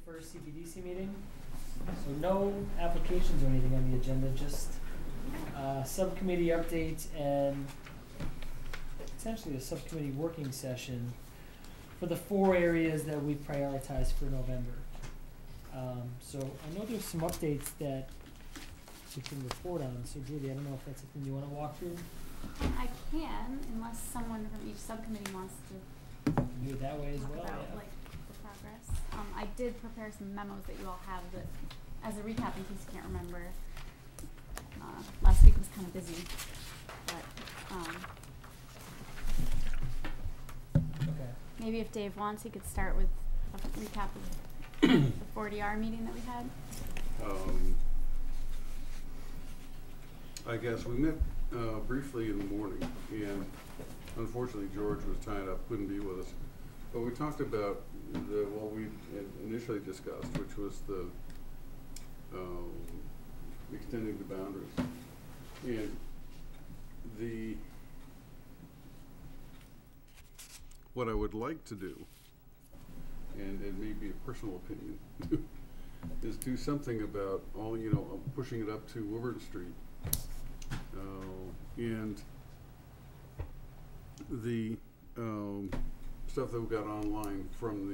first CPDC meeting. So no applications or anything on the agenda, just subcommittee updates and essentially a subcommittee working session for the 4 areas that we've prioritized for November. So I know there's some updates that we can report on. So Julie, I don't know if that's something you want to walk through. I can, unless someone from each subcommittee wants to Do it that way as talk well. about Yeah. like the progress. I did prepare some memos that you all have that, as a recap in case you can't remember. Last week was kind of busy, but Okay. maybe if Dave wants, he could start with a recap of the 40R meeting that we had. I guess we met briefly in the morning, and unfortunately George was tied up, couldn't be with us. But we talked about what we had initially discussed, which was the extending the boundaries. And what I would like to do, and it may be a personal opinion, is do something about pushing it up to Woburn Street. And the stuff that we got online from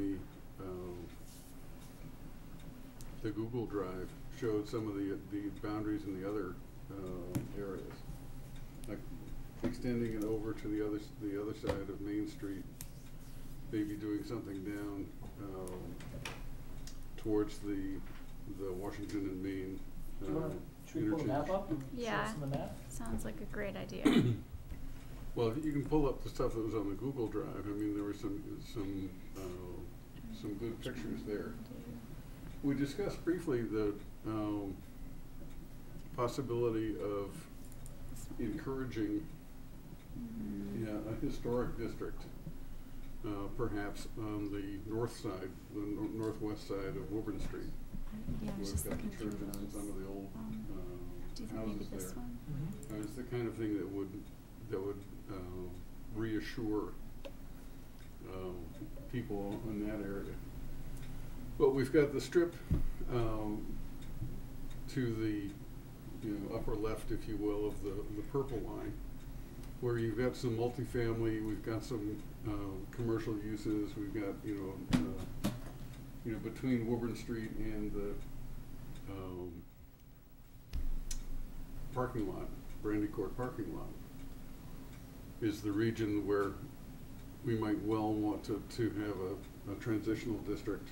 the Google Drive showed some of the boundaries in the other areas, like extending it over to the other side of Main Street, maybe doing something down towards the Washington and Main Should we pull the map up and show Yeah. us on the map? Sounds like a great idea. Well, you can pull up the stuff that was on the Google Drive. I mean, there were some good pictures there. We discussed briefly the possibility of encouraging a historic district, perhaps on the north side, the northwest side of Woburn Street. Yeah, I was We've just got looking the through churches and those. some of the old Do you think maybe houses this there. one? Mm-hmm. It's the kind of thing that would reassure people in that area. But we've got the strip to the upper left, if you will, of the purple line, where you've got some multifamily, we've got some commercial uses, we've got between Woburn Street and the parking lot, Brandy Court parking lot, is the region where we might well want to have a transitional district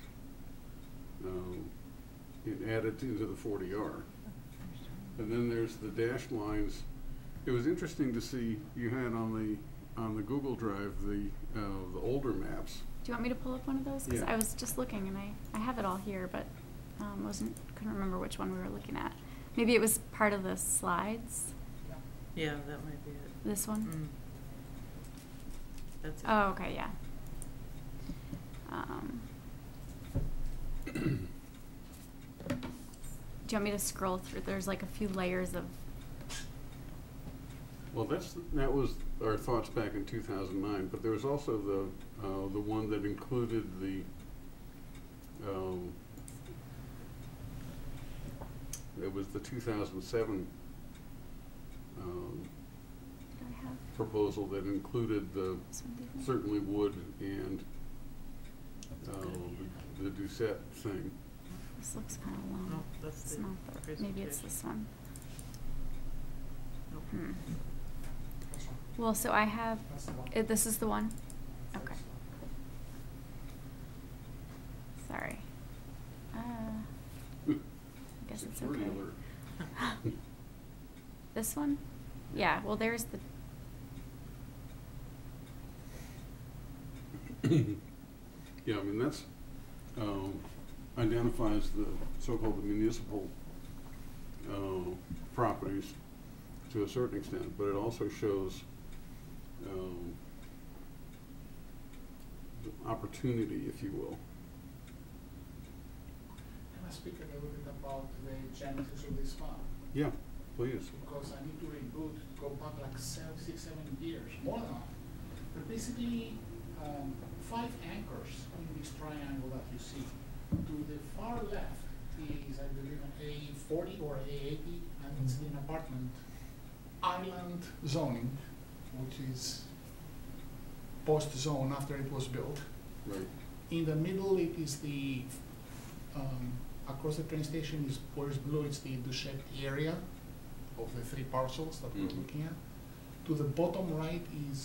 and add it into the 40R. And then there's the dashed lines. It was interesting to see you had on the Google Drive the older maps. Do you want me to pull up one of those? Because Yeah. I was just looking and I have it all here, but couldn't remember which one we were looking at. Maybe it was part of the slides. Yeah, that might be it. This one. Mm. That's it. Oh, okay, yeah. Do you want me to scroll through? There's like a few layers of. Well, that was our thoughts back in 2009, but there was also the one that included it was the 2007 Do I have proposal that included the this one? Do you think? certainly wood and That's a good idea. the Doucette thing. This looks kind of long. No, that's It's the not the. Maybe it's presentation. this one. Nope. Hmm. Well, so I have. This is the one. Okay. Sorry. I guess it's Security okay. alert. This one? Yeah. Well, there's the. Yeah, I mean, that's, identifies the so-called municipal properties to a certain extent, but it also shows the opportunity, if you will. Can I speak a little bit about the genesis of this fund? Yeah, please. Because I need to reboot, go back like 6, 7 years, more than that. But basically, 5 anchors in this triangle that you see. To the far left is, I believe, an A40 or A80, and it's an apartment island zoning, which is post-zone after it was built. Right. In the middle, it is the, across the train station is, where it's blue, it's the Duchette area of the 3 parcels that we're Mhm. looking at. To the bottom right is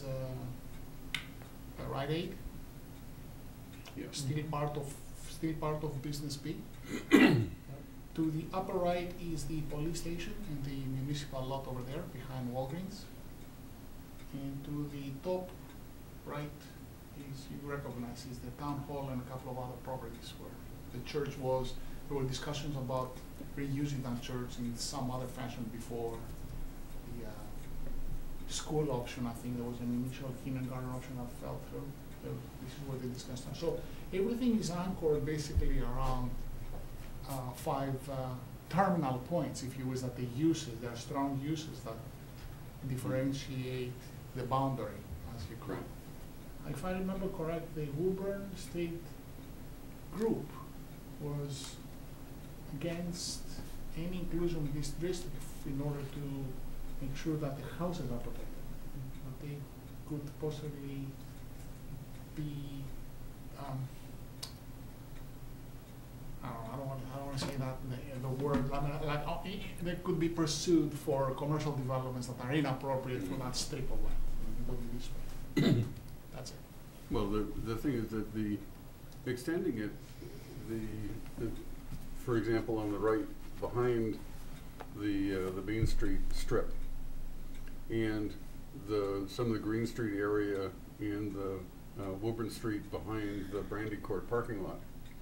Rite Aid, Yeah. still part of Business B. To the upper right is the police station and the municipal lot over there behind Walgreens. And to the top right is, you recognize, is the town hall and a couple of other properties where the church was. There were discussions about reusing that church in some other fashion before the school option. I think there was an initial kindergarten option that fell through. This is what they discussed now. So everything is anchored basically around 5 terminal points, if you will, that the uses, there are strong uses that differentiate the boundary, as you call it. If I remember correct, the Woburn State group was against any inclusion in this district in order to make sure that the houses are protected, that they could possibly be, I don't want to say that the word. I mean, like they could be pursued for commercial developments that are inappropriate for that strip of land. Put it this way. That's it. Well, the thing is that the extending it, for example, on the right behind the Main Street strip, and some of the Green Street area and the Woburn Street behind the Brandy Court parking lot.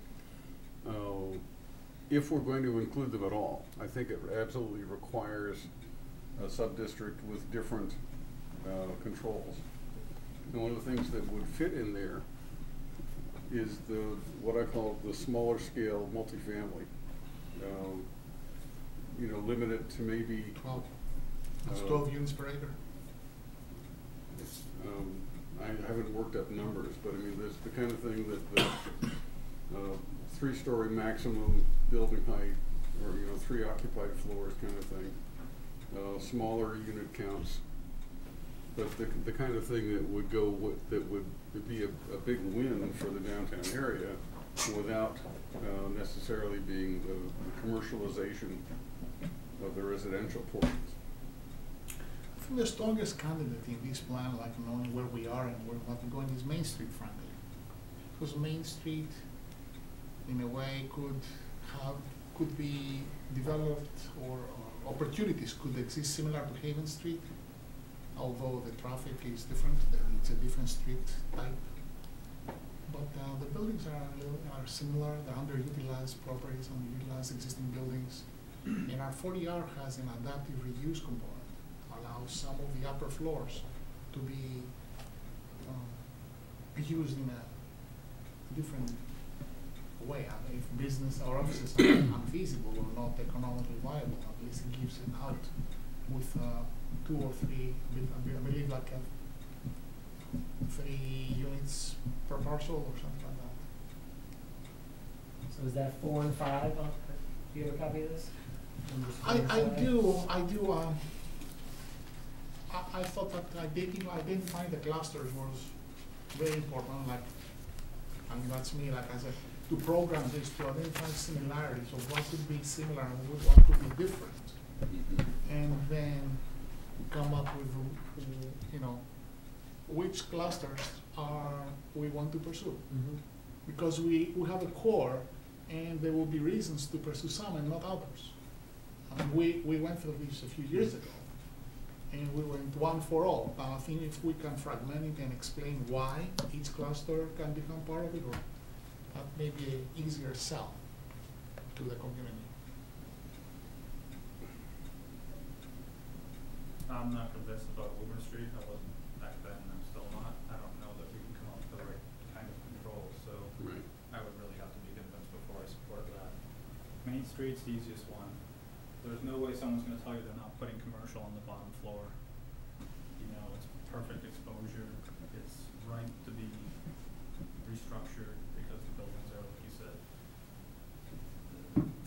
If we're going to include them at all, I think it absolutely requires a sub-district with different controls. And one of the things that would fit in there is what I call the smaller scale multifamily. You know, limited to maybe 12. That's 12 units per acre. I haven't worked up numbers, but I mean, there's the kind of thing that the 3-story maximum building height, or 3 occupied floors kind of thing, smaller unit counts, but the kind of thing that would be a big win for the downtown area without necessarily being the commercialization of the residential portions. I think the strongest candidate in this plan, like knowing where we are and where we want to go, is Main Street, frankly. Because Main Street, in a way, could be developed, or opportunities could exist similar to Haven Street, although the traffic is different. It's a different street type. But the buildings are similar. They're underutilized properties, underutilized existing buildings. And our 40R has an adaptive reuse component. Allows some of the upper floors to be used in a different way. I mean, if business or offices are unfeasible or not economically viable, at least it gives it out with 2 or 3, I believe like 3 units per parcel or something like that. So is that 4 and 5? Do you have a copy of this? I do. I thought that identifying the clusters was very important. Like, I mean, that's me. Like, to program this, to identify similarities of what could be similar and what could be different, and then come up with, which clusters we want to pursue. Mm-hmm. Because we have a core, and there will be reasons to pursue some and not others. We went through this a few years ago, and we went one for all. I think if we can fragment it and explain why each cluster can become part of it, or that may be an easier sell to the community. I'm not convinced about Woburn Street. I wasn't back then, and I'm still not. I don't know that we can come up with the right kind of control, so Right. I would really have to be convinced before I support that. Main Street's the easiest one. There's no way someone's going to tell you they're not putting commercial on the bottom floor. It's perfect exposure. It's right to be restructured because the buildings are, like you said,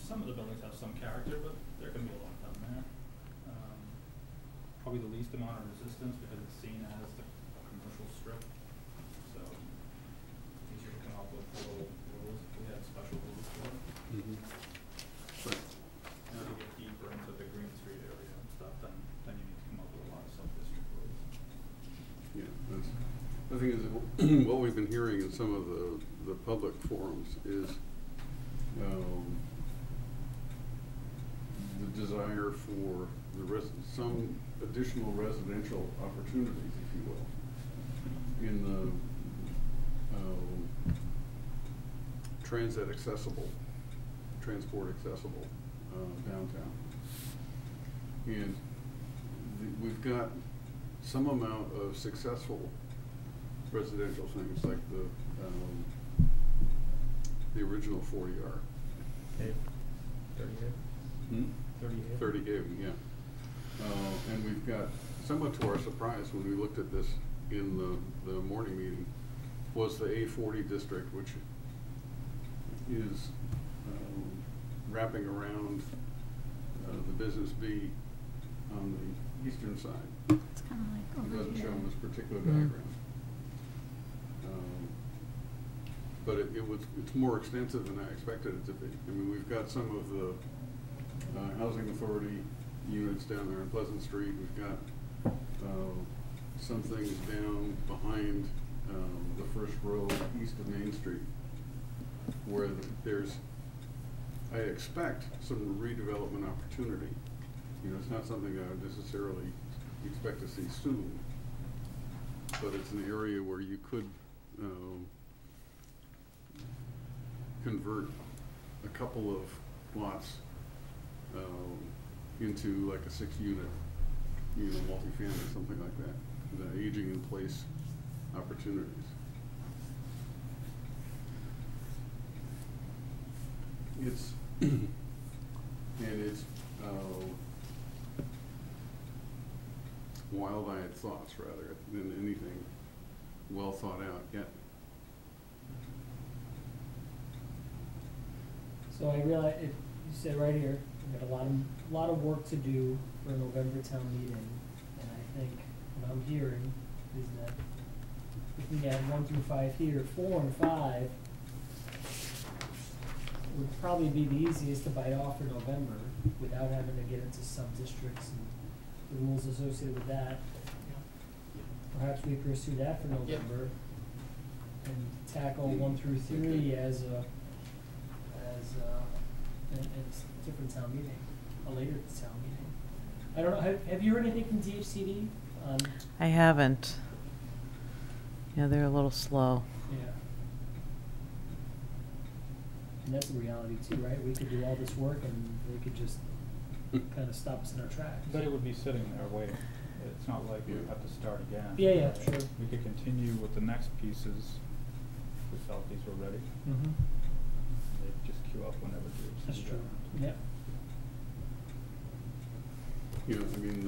some of the buildings have some character, but there can be a lot down there. Probably the least amount of resistance because it's seen as a commercial strip. So easier to come up with little rules if we had special rules for it. Right. As you get deeper into the Green Street area and stuff, then you need to come up with a lot of sub-district rules. Yeah, that's, the thing is, that what we've been hearing in some of the public forums is the desire for some additional residential opportunities, if you will, in the transport accessible downtown. And we've got some amount of successful residential things like the original 40R. 30 Haven, yeah. And we've got, somewhat to our surprise when we looked at this in the morning meeting, was the A40 district, which is wrapping around the Business B on the eastern side. It's kind of like It over doesn't here. show in this particular diagram. But it's more extensive than I expected it to be. I mean, we've got some of the housing authority units down there on Pleasant Street. We've got some things down behind the first row east of Main Street, where there's, I expect, some redevelopment opportunity. You know, it's not something I would necessarily expect to see soon, but it's an area where you could convert a couple of lots into like a 6-unit, multifamily, something like that. The aging in place opportunities. It's and it's wild-eyed thoughts rather than anything well thought out yet. So I realize, you said right here, we've got a lot of work to do for a November town meeting, and I think what I'm hearing is that looking at 1 through 5 here, 4 and 5 would probably be the easiest to bite off for November without having to get into sub-districts and the rules associated with that. Perhaps we pursue that for November and tackle 1 through 3 as a different town meeting, a later town meeting. I don't know, have you heard anything from DHCD? I haven't. Yeah, they're a little slow. Yeah. And that's a reality too, right? We could do all this work and they could just kind of stop us in our tracks. But it would be sitting there waiting. It's not like we have to start again. Yeah, yeah, right? sure. We could continue with the next pieces. We felt these were ready. Mm-hmm. They'd just queue up whenever DHCD That's true. got around. Yep. You know, I mean,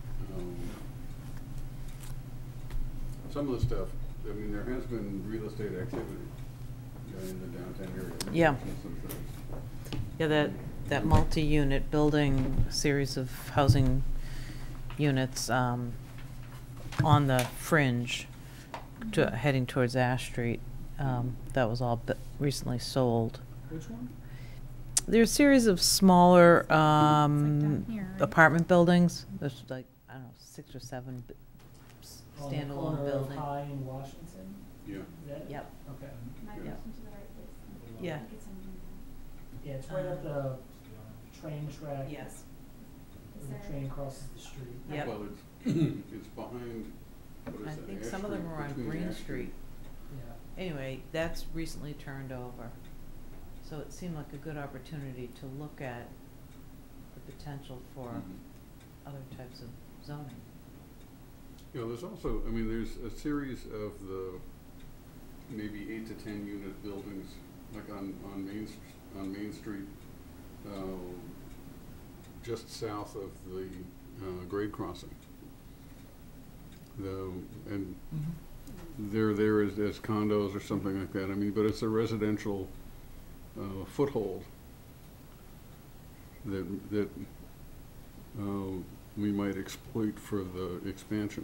some of the stuff, I mean, there has been real estate activity in the downtown area. Yeah. Some things. Yeah, that multi-unit building series of housing units on the fringe heading towards Ash Street, that was all recently sold. Which one? There's a series of smaller down here, right? apartment buildings. There's like, I don't know, 6 or 7 On the standalone corner of buildings. High in Washington? Yeah. Is that it? Yep. Okay. Am I Yeah. connecting to the right place? Yeah. I think it's in Yeah, it's right at the train track. Yes. Is Where the there- train crosses the street. Yep. Well, it's it's behind. What is I that, think Ash some of them Street, are on between Green Ash Street. Yeah. Anyway, that's recently turned over. So it seemed like a good opportunity to look at the potential for Mhm. other types of zoning. You know, there's also, I mean, there's a series of the maybe 8 to 10 unit buildings, like on Main Street, just south of the grade crossing. And they're there as condos or something like that. I mean, but it's a residential foothold that we might exploit for the expansion.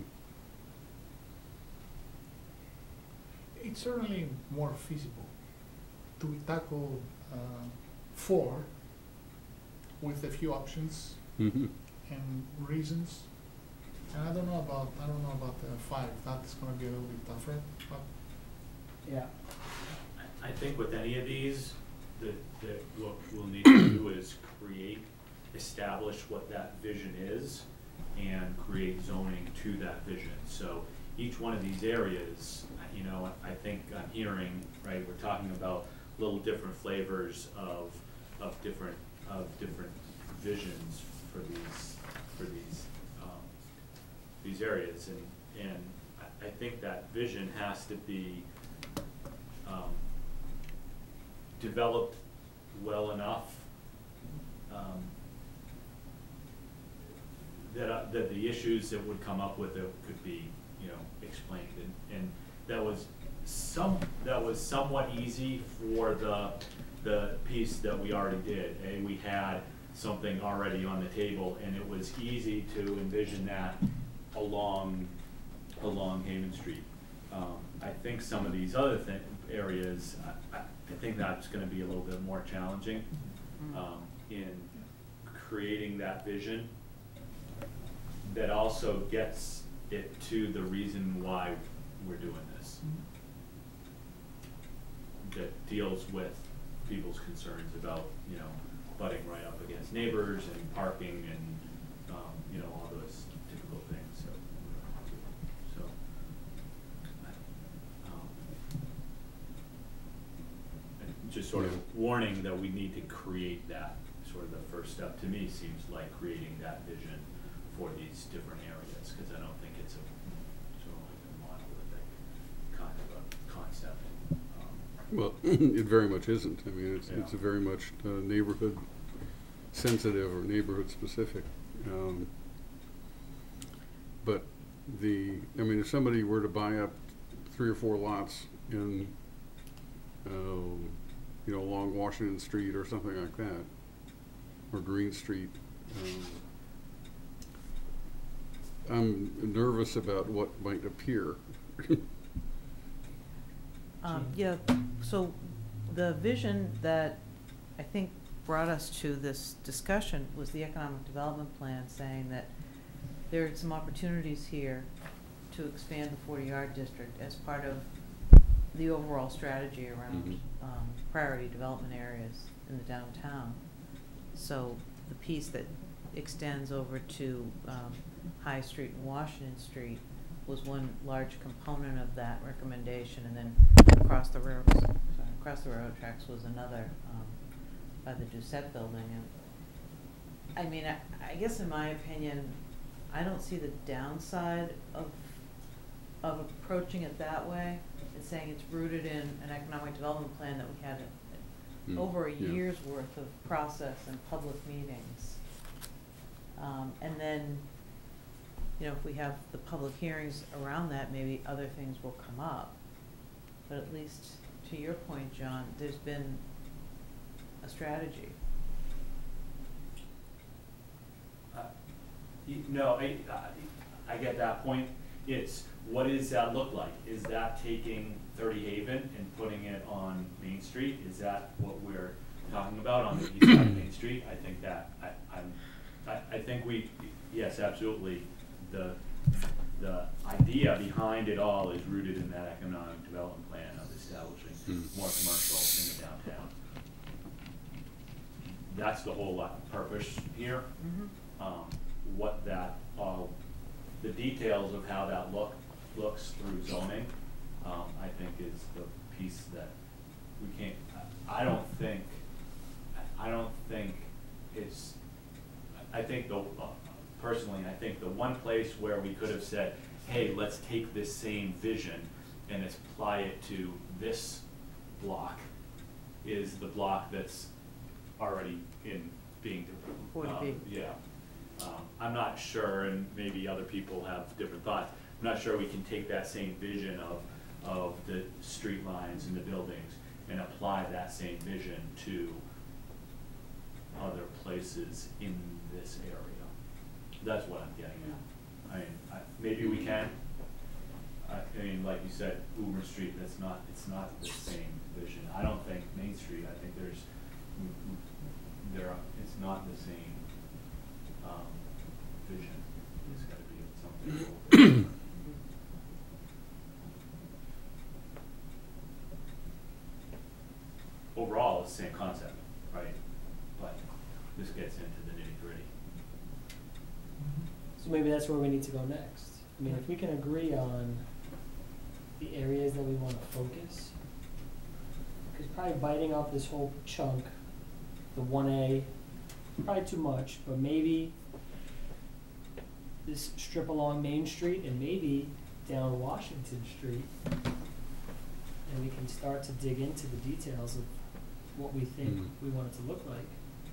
It's certainly more feasible to tackle 4 with a few options Mm-hmm. and reasons. And I don't know about 5. That's going to be a little bit tougher. But Yeah. I think with any of these, that what we'll need to do is establish what that vision is, and create zoning to that vision. So each one of these areas, you know, I think I'm hearing, right, we're talking about little different flavors of different visions for these areas, and I think that vision has to be developed well enough that the issues that would come up with it could be, you know, explained, and that was somewhat easy for the piece that we already did. We had something already on the table, and it was easy to envision that along Haven Street. I think some of these other areas, I think that's going to be a little bit more challenging in creating that vision that also gets it to the reason why we're doing this, that deals with people's concerns about, you know, butting right up against neighbors and parking and, you know, all those typical things. So and just sort of warning that we need to create that. Sort of the first step to me seems like creating that vision for these different areas, because I don't think it's sort of like a monolithic kind of a concept. Well, it very much isn't. I mean, it's a very much neighborhood sensitive or neighborhood specific. But I mean, if somebody were to buy up 3 or 4 lots in, you know, along Washington Street or something like that, or Green Street, I'm nervous about what might appear. Yeah, so the vision that I think brought us to this discussion was the economic development plan, saying that there are some opportunities here to expand the 40-yard district as part of the overall strategy around priority development areas in the downtown. So the piece that extends over to High Street and Washington Street was one large component of that recommendation, and then across the railroad tracks was another, by the Doucette building. And I mean, I guess in my opinion, I don't see the downside of approaching it that way and saying it's rooted in an economic development plan that we had over a year's worth of process and public meetings. And then, you know, if we have the public hearings around that, maybe other things will come up. But at least, to your point, John, there's been a strategy. No, I get that point. It's, what does that look like? Is that taking 30 Haven and putting it on Main Street? Is that what we're talking about on the east side of Main Street? I think that, I think yes, absolutely. The idea behind it all is rooted in that economic development plan of establishing more commercial in the downtown. That's the whole purpose here. What that, the details of how that looks through zoning, I think is the piece that we can't. I don't think it's. I think personally, I think the one place where we could have said, hey, let's take this same vision and apply it to this block is the block that's already being 40B. yeah. I'm not sure, and maybe other people have different thoughts. I'm not sure we can take that same vision of the street lines and the buildings and apply that same vision to other places. places in this area. That's what I'm getting at. I mean, maybe we can. I mean, like you said, Boomer Street, it's not the same vision. I don't think Main Street, I think it's not the same, vision. It's gotta be something. Overall, it's the same concept, right? But this gets into the nitty-gritty. So maybe that's where we need to go next. I mean, if we can agree on the areas that we wanna focus, because probably biting off this whole chunk, the 1A, probably too much, but maybe this strip along Main Street and maybe down Washington Street, and we can start to dig into the details of what we think we want it to look like.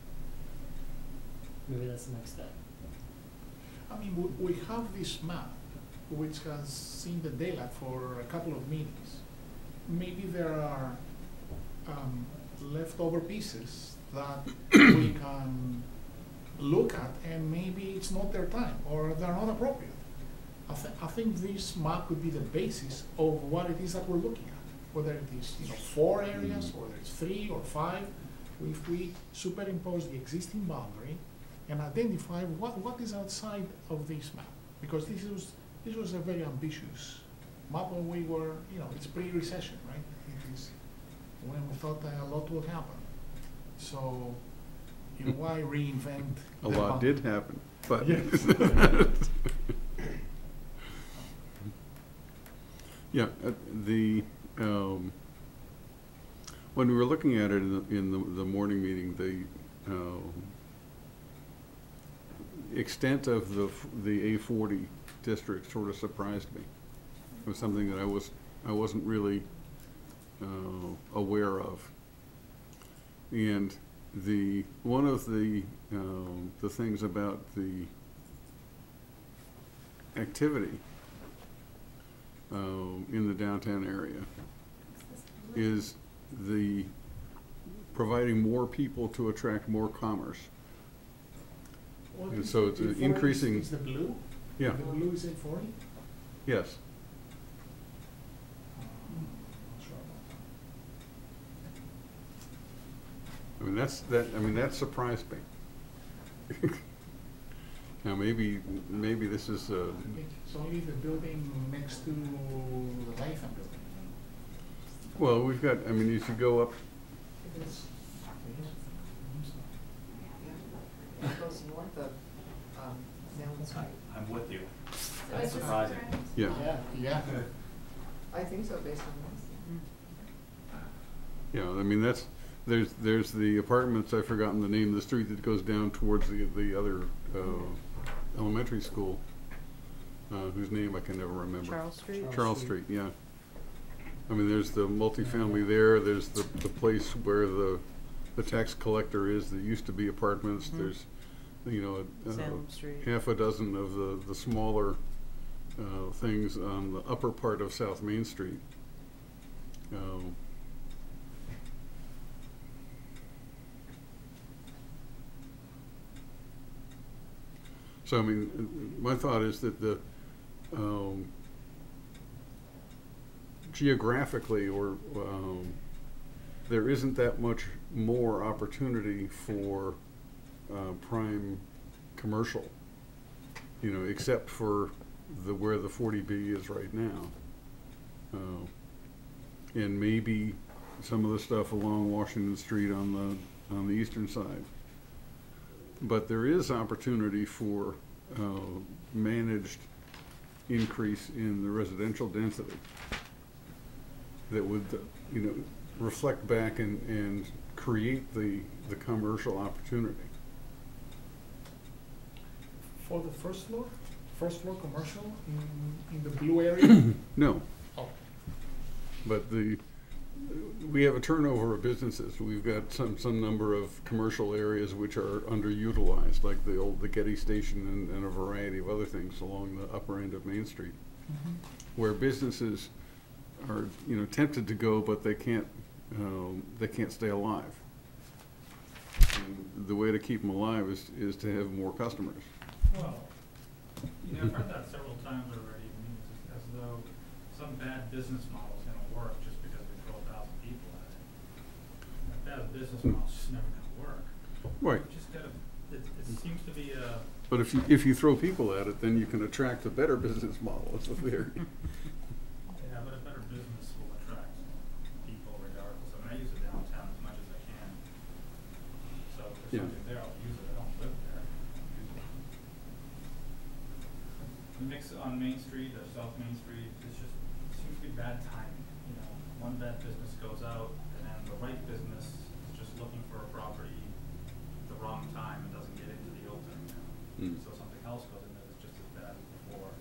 Maybe that's the next step. I mean, we have this map, which has seen the daylight for a couple of meetings. Maybe there are leftover pieces that we can look at, and maybe it's not their time, or they're not appropriate. I think this map could be the basis of what it is that we're looking at, whether it is 4 areas, or whether it's 3 or 5. If we superimpose the existing boundary and identify what is outside of this map, because this was a very ambitious map when we were, it's pre-recession, right? It is when we thought that a lot would happen. So, why reinvent? A lot did happen, but. Yes. Yeah, when we were looking at it in the morning meeting, the extent of the A40 district sort of surprised me. It was something that I wasn't really aware of. And one of the things about the activity in the downtown area is the providing more people to attract more commerce. And so it's increasing. Is the blue? Yeah. The blue is 840? Yes. I mean that surprised me. Now maybe this is It's only the building next to the Latham building. well, we've got, I mean, you should go up. It is. Yeah. It goes north of, Salem Street. I'm with you. So That's is this surprising. correct? Yeah. Yeah. I think so, based on this. Yeah, I mean there's the apartments, I've forgotten the name of the street that goes down towards the other elementary school, whose name I can never remember. Charles Street? Charles Street, yeah. I mean, there's the multifamily there, there's the place where the tax collector is, there used to be apartments, there's, Salem Street. half a dozen of the smaller things on the upper part of South Main Street. So I mean, my thought is that the geographically, or there isn't that much more opportunity for prime commercial, except for where the 40B is right now, and maybe some of the stuff along Washington Street on the eastern side. But there is opportunity for managed increase in the residential density that would, reflect back and create the commercial opportunity. For the first floor commercial in the blue area? No, Oh, but we have a turnover of businesses. We've got some number of commercial areas which are underutilized, like the Getty Station and a variety of other things along the upper end of Main Street, where businesses are tempted to go, but they can't stay alive. And the way to keep them alive is to have more customers. Well, you know, I've heard that several times already. I mean, it's as though some bad business model is gonna work just because we throw 1,000 people at it. That bad business model's just never gonna work. Right. You just gotta, it seems to be a, But if you throw people at it, then you can attract a better business model, it's a theory. yeah, but a better business will attract people regardless. I mean, I use it downtown as much as I can. So if there's Yeah. something there, I'll use it. I don't live there. I'll use it. The mix on Main Street or South Main Street, it's just, it seems to be bad timing. You know, one bad business goes out and then the right business is just looking for a property at the wrong time and doesn't get into the open. Mm. So something else goes in there that's just as bad as before.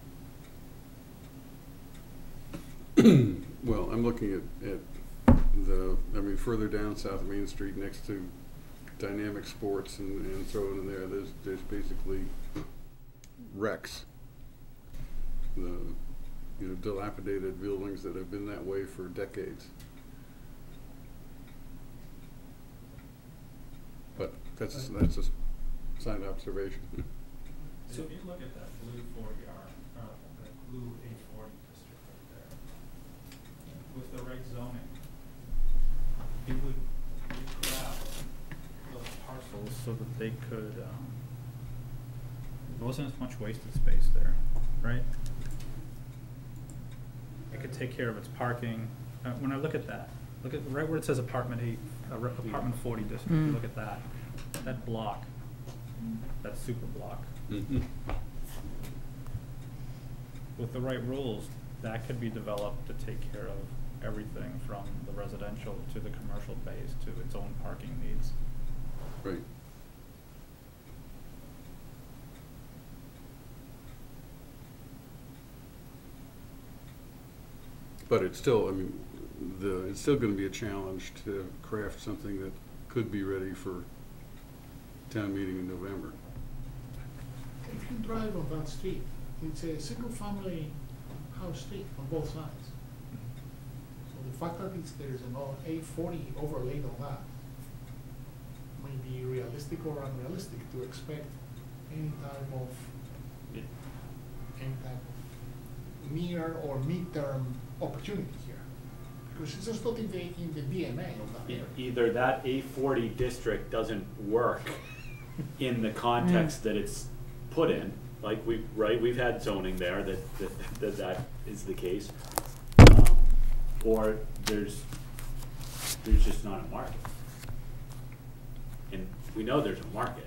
Well, I'm looking at further down South Main Street next to Dynamic Sports and throw it in there, there's basically wrecks. Dilapidated buildings that have been that way for decades. But that's a side observation. So if you look at that blue 40R, that blue 840 district right there, with the right zoning, it would craft those parcels so that they could, there wasn't as much wasted space there, right? It could take care of its parking. When I look at that, look at right where it says apartment 40 district, you look at that block, that super block. Mm-hmm. With the right rules, that could be developed to take care of everything from the residential to the commercial base to its own parking needs. Right. But it's still, it's still gonna be a challenge to craft something that could be ready for town meeting in November. If you drive on that street, it's a single-family house street on both sides. So the fact that there's an A40 overlaid on that may be realistic or unrealistic to expect any type of near or mid-term opportunity here, because it's just not in the DNA of that area. Either that A40 district doesn't work in the context that it's put in, like we've had zoning there that is the case, or there's just not a market, and we know there's a market,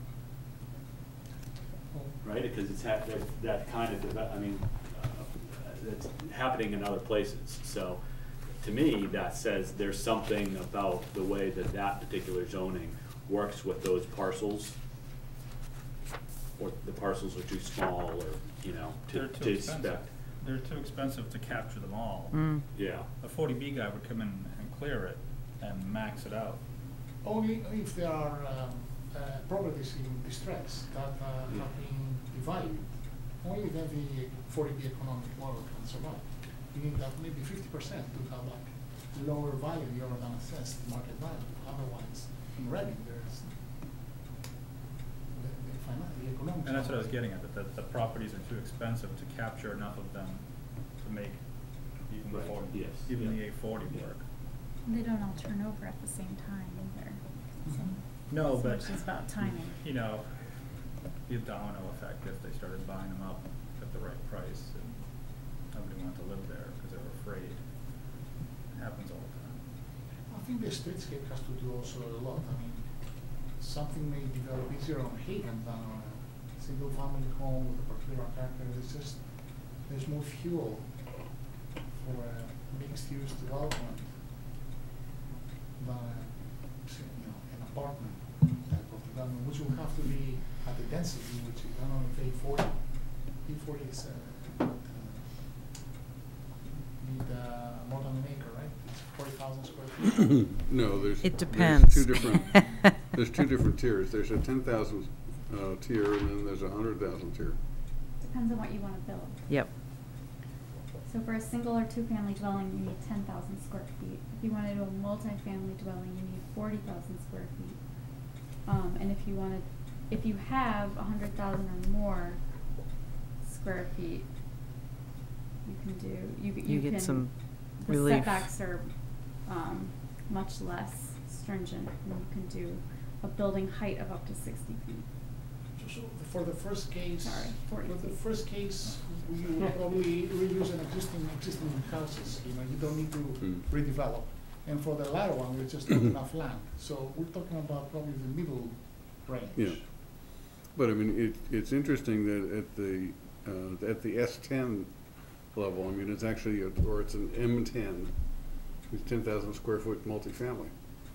right? Because it's that kind of that's happening in other places. So to me, that says there's something about the way that particular zoning works with those parcels, or the parcels are too small, or, They're to too expensive. spec. They're too expensive to capture them all. Yeah. A 40B guy would come in and clear it and max it out. Only if there are properties in distress that have been devalued. Only then the 40B economic model can survive. You need that maybe 50% to have like lower value than assessed market value. Otherwise, in Reading, there's the economics. And that's what I was getting at, that the properties are too expensive to capture enough of them to make even the Right. 40, Yes. even Yeah. the 840 work. And they don't all turn over at the same time either. So No, so but it's just about timing. The domino effect if they started buying them up at the right price and nobody wanted to live there because they were afraid. It happens all the time. I think the streetscape has to do also a lot. Something may develop easier on Haven than on a single-family home with a particular character. There's more fuel for a mixed-use development than an apartment type of development, which will have to be at the density, which is done on A40. A40 is need more than an acre, right? It's 40,000 square feet. No, It depends. There's two different tiers. There's a 10,000 tier, and then there's a 100,000 tier. Depends on what you want to build. Yep. So for a single or two-family dwelling, you need 10,000 square feet. If you want to do a multi-family dwelling, you need 40,000 square feet. And if you have 100,000 or more square feet, you can do, you get can, some the relief. setbacks are, much less stringent, and you can do a building height of up to 60 feet. So for the first case, Sorry, 40 for the feet. first case, we will probably reuse an existing houses, you know, you don't need to redevelop. And for the latter one, we're just not enough land, so we're talking about probably the middle range. Yeah. But I mean, it's interesting that at the S10 level, I mean, it's actually, it's an M10, it's 10,000 square foot multifamily,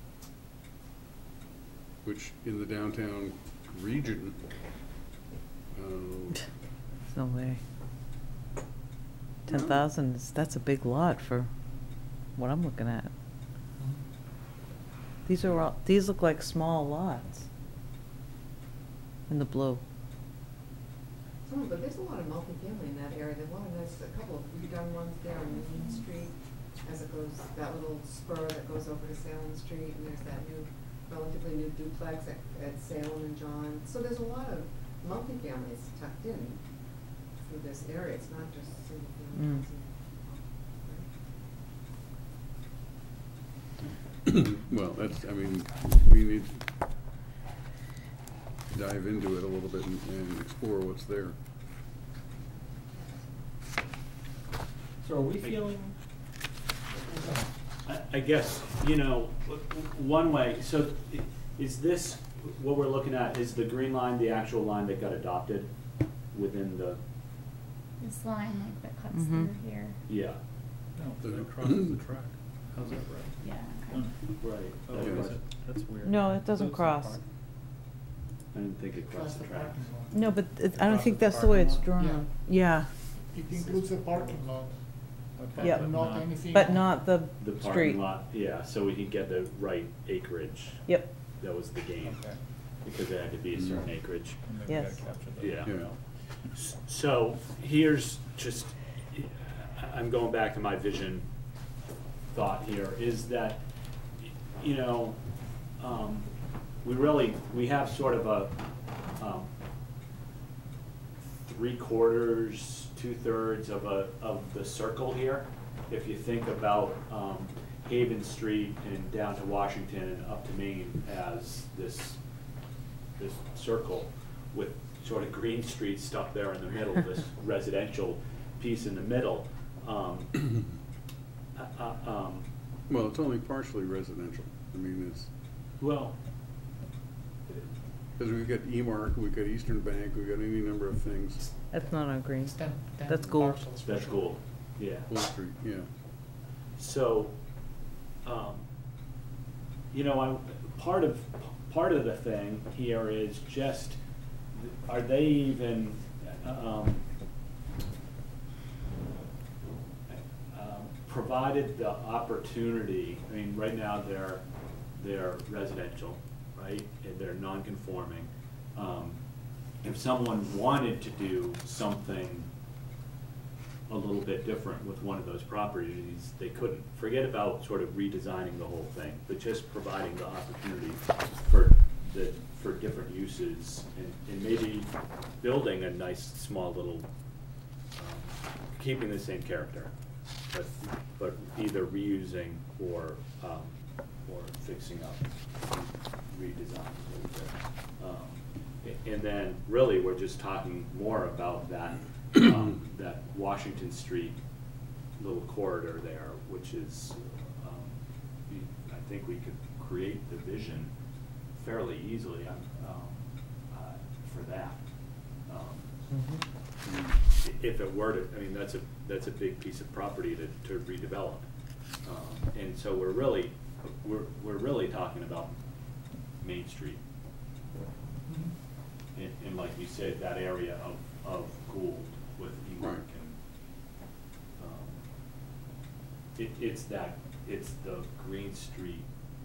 which in the downtown region, There's no way. 10,000 that's a big lot for what I'm looking at. These look like small lots in the blue. But there's a lot of multifamily in that area. There's a couple of redone ones there on Main Street as it goes, that little spur that goes over to Salem Street, and there's that relatively new duplex at Salem and John. So there's a lot of multifamilies tucked in through this area. It's not just single family housing. well, that's, I mean, we need to dive into it a little bit and explore what's there. So are we feeling, I guess, you know, one way, so is this, what we're looking at, is the green line the actual line that got adopted within the, This line like that cuts Mhm. through here. yeah, No, it crosses the track. How's that right? Yeah. Oh. right. Oh, that Yeah. is was- it? That's weird. No, it doesn't Those are cross. park- I didn't think it Plus crossed the the track. parking lot. No, but I don't Across think the that's the way it's parking drawn. Yeah, It includes the parking lot, Okay, Yep. but not anything. but not the The street. parking lot, yeah, so we could get the right acreage. Yep. That was the game, Okay. because it had to be a certain acreage. And then we Yes. gotta capture that. Yeah. Yeah. So here's just, I'm going back to my vision thought here, is that, you know, we have sort of a 3/4, 2/3 of the circle here. If you think about Haven Street and down to Washington and up to Maine as this circle with sort of Green Street stuck there in the middle, this residential piece in the middle. Well, it's only partially residential. I mean, it's, Well, because we've got E-Mark, we've got Eastern Bank, we've got any number of things. That's not on green. It's 10 That's Gould. parcels for that's sure. cool, yeah. Wall Street, yeah. So, you know, part of the thing here is just, are they even, provided the opportunity, I mean, right now they're residential, right, and they're non-conforming. If someone wanted to do something a little bit different with one of those properties, they couldn't. Forget about sort of redesigning the whole thing, but just providing the opportunity for different uses and maybe building a nice, small little, keeping the same character, but either reusing or fixing up, redesigning a little bit. And then really, we're just talking more about that, that Washington Street little corridor there, which is, I think we could create the vision fairly easily for that. If it were to, I mean, that's a big piece of property to redevelop. And so we're really talking about Main Street. And like you said, that area of Gould with E-Mark Right. and, it's the Green Street,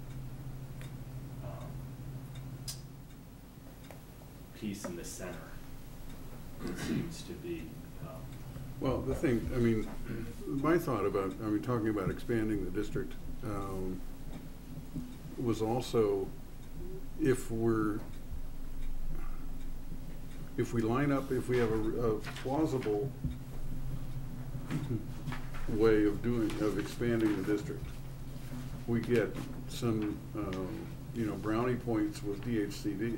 piece in the center. It seems to be, Well, the thing, I mean, my thought about, I mean, talking about expanding the district, was also, if we line up, if we have a plausible way of expanding the district, we get some, brownie points with DHCD,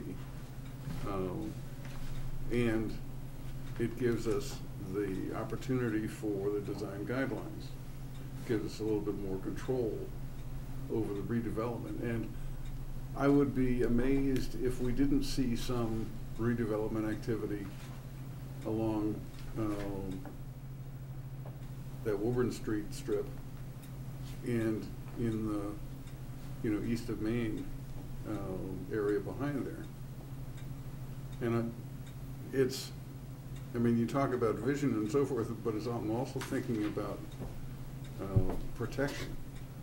and it gives us the opportunity for the design guidelines, gives us a little bit more control over the redevelopment. And I would be amazed if we didn't see some redevelopment activity along that Woburn Street strip and in the east of Maine area behind there. And you talk about vision and so forth, but I'm also thinking about protection,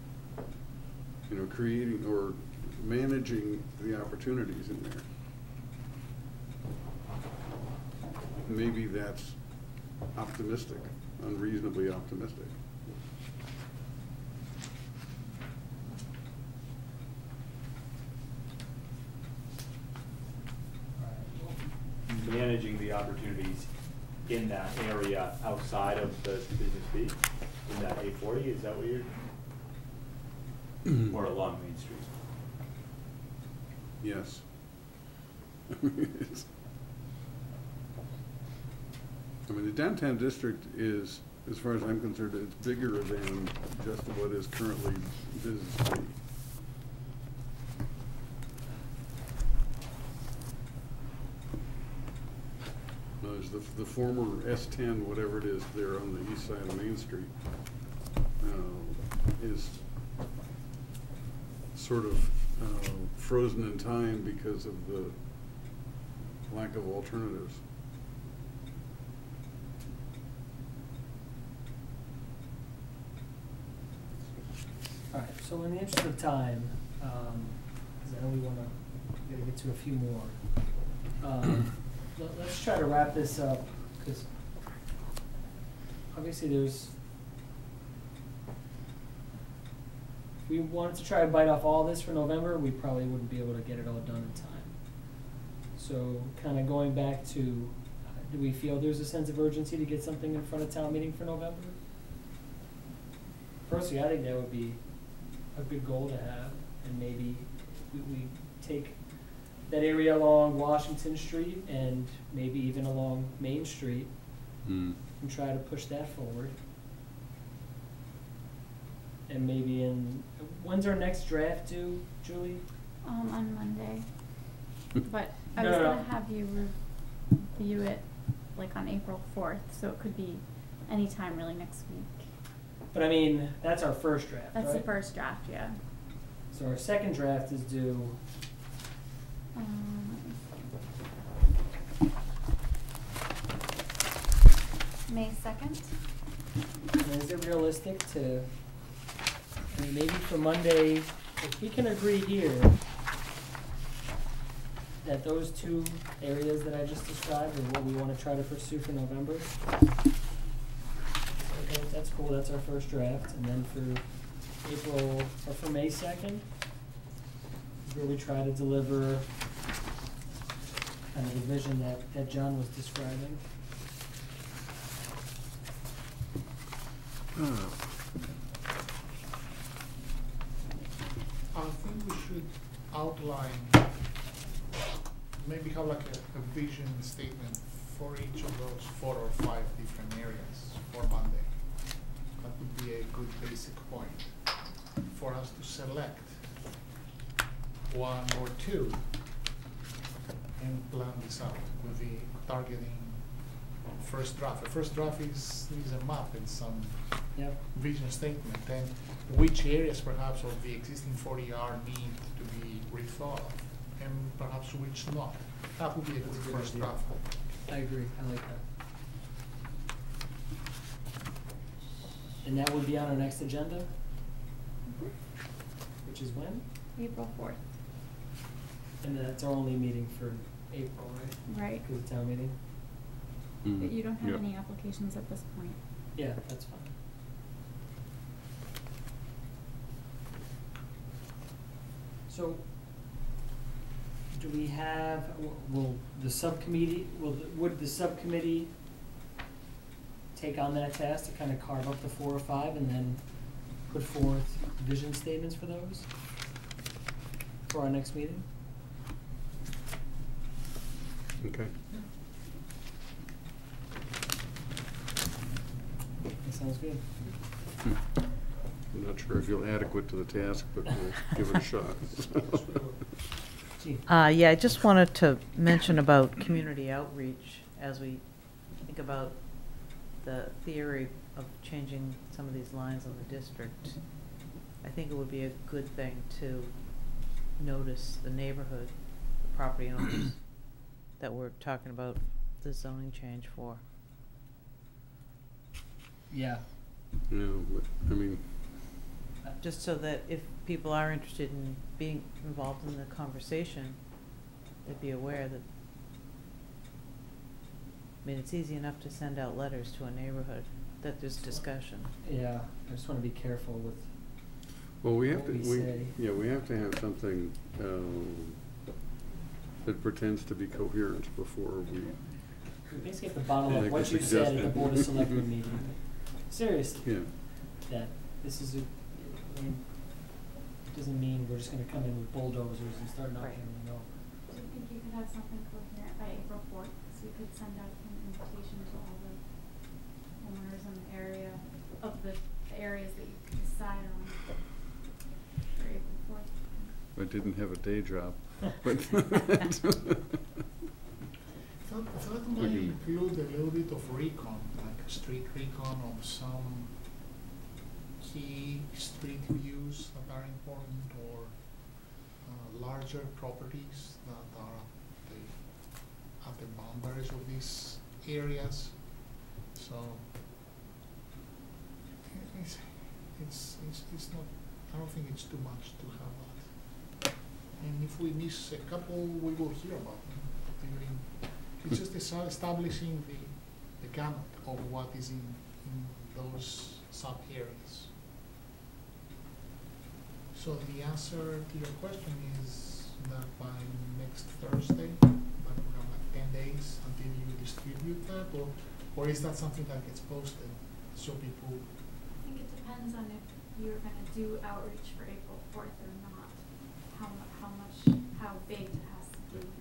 creating or managing the opportunities in there. Maybe that's optimistic, unreasonably optimistic. Managing the opportunities in that area outside of the business B, in that A40, is that what you're, or along Main Street? Yes. The downtown district is, as far as I'm concerned, it's bigger than just what is currently business B. There's the former S10, whatever it is, there on the east side of Main Street, is sort of frozen in time because of the lack of alternatives. All right, so in the interest of time, because I know we gotta get to a few more. Let's try to wrap this up, because obviously if we wanted to try to bite off all this for November, we probably wouldn't be able to get it all done in time. So kind of going back to, do we feel there's a sense of urgency to get something in front of town meeting for November? Personally, I think that would be a good goal to have, and maybe we take that area along Washington Street and maybe even along Main Street and try to push that forward. And maybe when's our next draft due, Julie? On Monday. But I was No. gonna have you review it like on April 4th, so it could be any time really next week. But that's our first draft, That's right? the first draft, yeah. So our second draft is due, Let me see. May 2nd? and is it realistic to, maybe for Monday, if we can agree here that those two areas that I just described are what we want to try to pursue for November? Okay, that's cool, that's our first draft, and then for April, or for May 2nd, is where we try to deliver kind of the vision that John was describing. I think we should outline, maybe have like a vision statement for each of those 4 or 5 different areas for Monday. That would be a good basic point for us to select 1 or 2 and plan this out with the targeting first draft. The first draft is a map and some Yep. vision statement, and which areas perhaps of the existing 40R need to be rethought of, and perhaps which not. That would be a good That's a good first idea. draft. I agree, I like that. And that would be on our next agenda, which is when? April 4th, And that's our only meeting for April, right? right? Because of town meeting? But you don't have Yep. any applications at this point. Yeah, that's fine. So, do we have, will the subcommittee, would the subcommittee take on that task to kind of carve up the 4 or 5 and then put forth vision statements for those for our next meeting? Okay. That sounds good. I'm not sure I feel adequate to the task, but we'll give it a shot. Gee, Yeah, I just wanted to mention about community outreach as we think about the theory of changing some of these lines on the district. I think it would be a good thing to notice the neighborhood, the property owners that we're talking about the zoning change for. yeah. But, I mean, Just so that if people are interested in being involved in the conversation, they'd be aware that, I mean, it's easy enough to send out letters to a neighborhood that there's discussion. Yeah, I just want to be careful with, well, we have What to, we say. we have to have something, that pretends to be coherent before we, we basically have to bottle I up think what we you said at the suggested. Board of Selectmen meeting. Seriously, yeah. that this is I mean, it doesn't mean we're just gonna come in with bulldozers and start knocking Right. everything over. Do you think you could have something coherent by April 4th, so we could send out an invitation to all the homeowners in the area, of the areas that you could decide on for April 4th? I didn't have a day job, but. Thought might include a little bit of recon, like a street recon of some key street views that are important, or larger properties that are at the boundaries of these areas. So it's not, I don't think it's too much to have that. And if we miss a couple, we will hear about them. It's just establishing the gamut of what is in those sub-areas. So the answer to your question is that by next Thursday, like we have like 10 days until you distribute that, or is that something that gets posted so people? I think it depends on if you're gonna do outreach for April 4th or not, how big it has to be.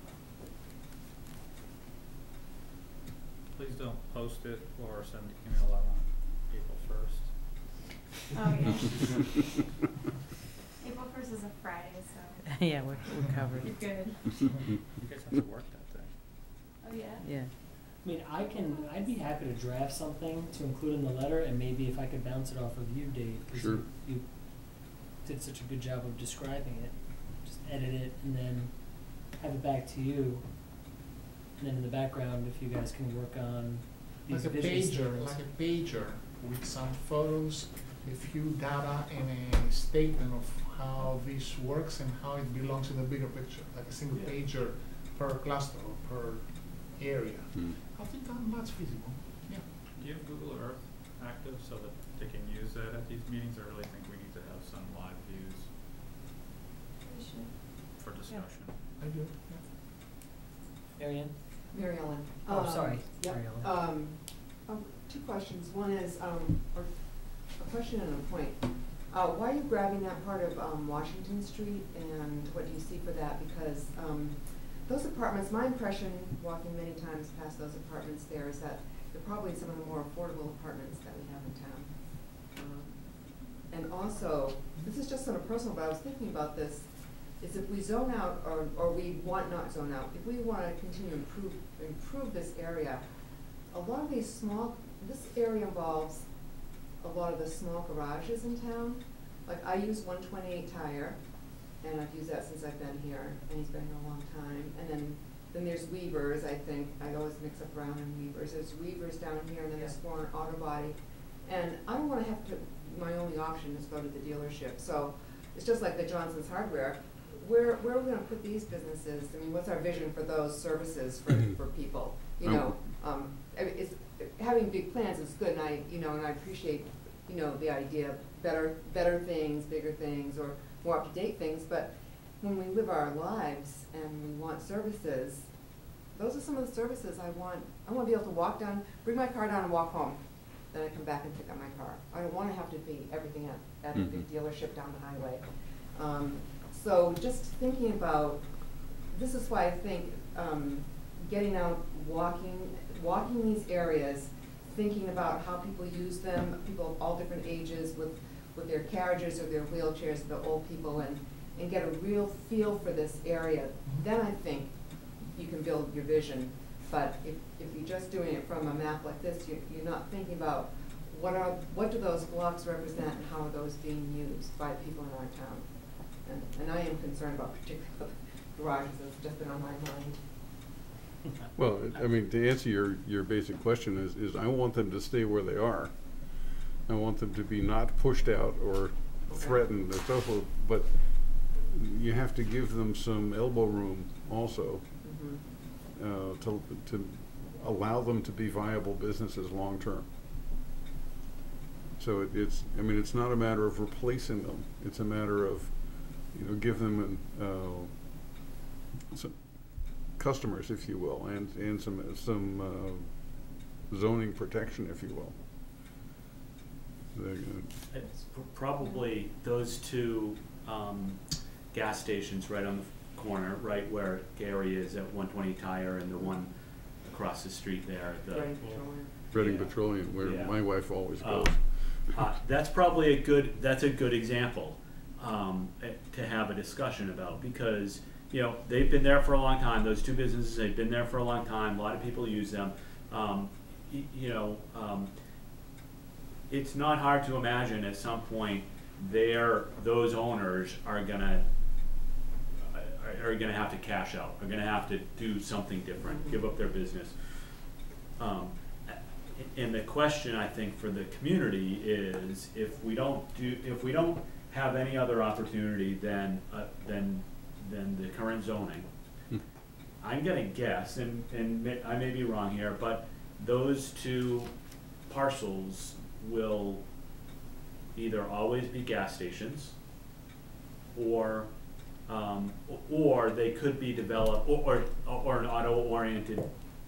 Please don't post it or send an email out on April 1st. Oh, yeah. April 1st is a Friday, so Yeah, we're covered. you're good. You guys have to work that day. Oh, yeah? Yeah. I mean, I'd be happy to draft something to include in the letter, and maybe if I could bounce it off of you, Dave, because Sure. you did such a good job of describing it. Just edit it and then have it back to you. And then in the background, if you guys can work on these Like a vision pager, statements. like a pager with some photos, a few data, and a statement of how this works and how it belongs in the bigger picture, like a single Yeah. pager per cluster or per area. Hmm. I think that's feasible. Yeah. Do you have Google Earth active so that they can use that at these meetings? I really think we need to have some live views We should. for discussion. I do. Mary Ann? Mary Ellen. Oh, sorry. Yep. Mary Ellen. Two questions. One is, or a question and a point. Why are you grabbing that part of Washington Street, and what do you see for that? Because those apartments, my impression, walking many times past those apartments there, is that they're probably some of the more affordable apartments that we have in town. And also, this is just sort of personal, but I was thinking about this, is if we zone out, or we want not zone out, if we want to continue to improve this area, a lot of these this area involves a lot of the small garages in town. Like, I use 128 Tire, and I've used that since I've been here, and he's been here a long time. And then there's Weavers, I think. I always mix up Brown and Weavers. There's Weavers down here, and then there's Warren Auto Body. And I don't want to have to, my only option is go to the dealership. So it's just like the Johnson's Hardware. Where are we going to put these businesses? I mean, what's our vision for those services for people? You know, I mean, having big plans is good, and I appreciate, the idea of better things, bigger things, or more up-to-date things. But when we live our lives and we want services, those are some of the services I want. I want to be able to walk down, bring my car down and walk home. Then I come back and pick up my car. I don't want to have to be everything at a big dealership down the highway. So just thinking about, this is why I think getting out, walking these areas, thinking about how people use them, people of all different ages with their carriages or their wheelchairs, the old people, and get a real feel for this area. Then I think you can build your vision. But if you're just doing it from a map like this, you're not thinking about what do those blocks represent and how are those being used by people in our town. And I am concerned about particular garages. That's just been on my mind. Well, I mean, to answer your basic question is I want them to stay where they are. I want them to be not pushed out or threatened or so forth, but you have to give them some elbow room also. To allow them to be viable businesses long term. So it's not a matter of replacing them. It's a matter of, give them some customers, if you will, and some zoning protection, if you will. It's probably those two gas stations right on the corner, right where Gary is at 120 Tire, and the one across the street there, Reading Petroleum, where my wife always goes. That's probably a good example to have a discussion about, because they've been there for a long time. Those two businesses, they've been there for a long time. A lot of people use them. It's not hard to imagine at some point those owners are gonna have to cash out, are gonna have to do something different, give up their business. And the question, I think, for the community is, if we don't have any other opportunity than the current zoning, I'm gonna guess, and I may be wrong here, but those two parcels will either always be gas stations, or they could be developed, or an auto-oriented,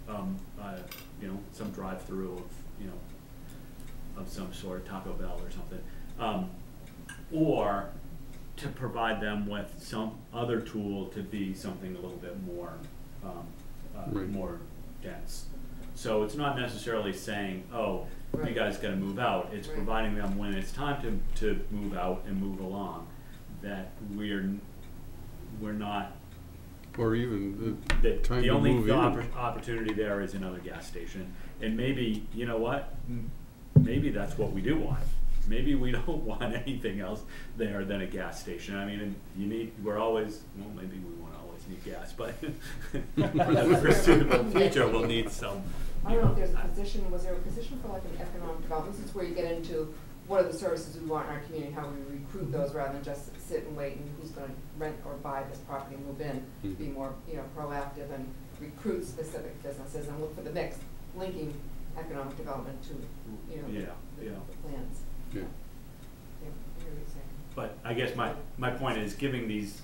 some drive-through of some sort, Taco Bell or something, or to provide them with some other tool to be something a little bit more, more dense. So it's not necessarily saying, oh, you guys got to move out. It's providing them when it's time to move out and move along, that we're not. Or even the only opportunity there is another gas station, and maybe maybe that's what we do want. Maybe we don't want anything else there than a gas station. I mean, maybe we won't always need gas, but for the foreseeable future, we'll need some. I don't know if there's a position, was there a position for like an economic development? This is where you get into what are the services we want in our community, how we recruit those rather than just sit and wait and who's going to rent or buy this property and move in. Be more, proactive and recruit specific businesses and look for the mix, linking economic development to, the plans. Yeah. Yeah, I hear what you're saying. But I guess my point is giving these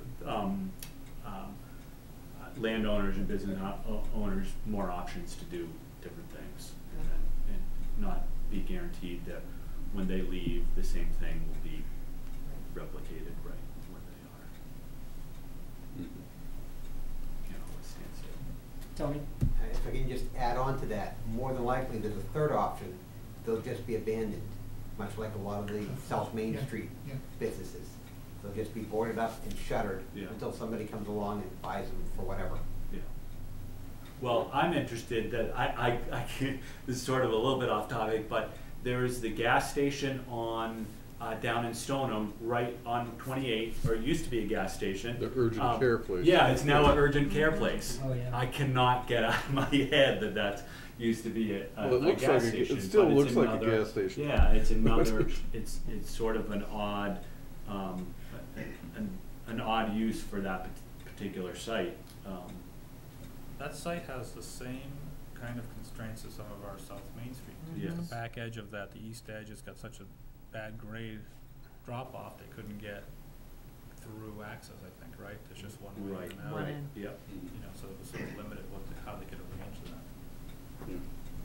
landowners and business owners more options to do different things, and not be guaranteed that when they leave, the same thing will be replicated right where they are. Can't always stand still. Tony? If I can just add on to that, more than likely there's a third option. They'll just be abandoned, much like a lot of the South Main Street businesses. They'll just be boarded up and shuttered until somebody comes along and buys them for whatever. Yeah. Well, I'm interested that I this is sort of a little bit off topic, but there is the gas station on down in Stoneham, right on 28, or it used to be a gas station. The urgent care place. Yeah, it's now an urgent care place. Oh, yeah. I cannot get out of my head that used to be a gas station. It still looks like another, a gas station. Yeah, it's another. it's sort of an odd an odd use for that particular site. That site has the same kind of constraints as some of our South Main Street. Yes. The back edge of that, the east edge, has got such a bad grade drop off, they couldn't get through access, I think, right? There's just one way Right, in and out. One right, in. yep. You know, so it was sort of limited how they could arrange that. Yeah.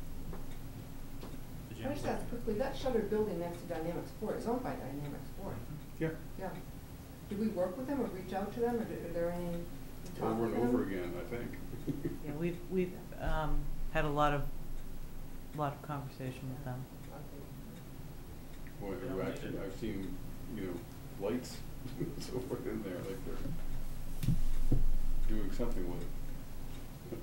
Did you I have just ask quickly, that shuttered building next to Dynamic Sport is owned by Dynamic Sport. Yeah, Yeah. Do we work with them or reach out to them, or are there any, we talk over to and them? over again, I think. Yeah, we've had a lot of conversation with them. Boy, Yeah, actually, I've seen, you know, lights, so forth in there, like they're doing something with it.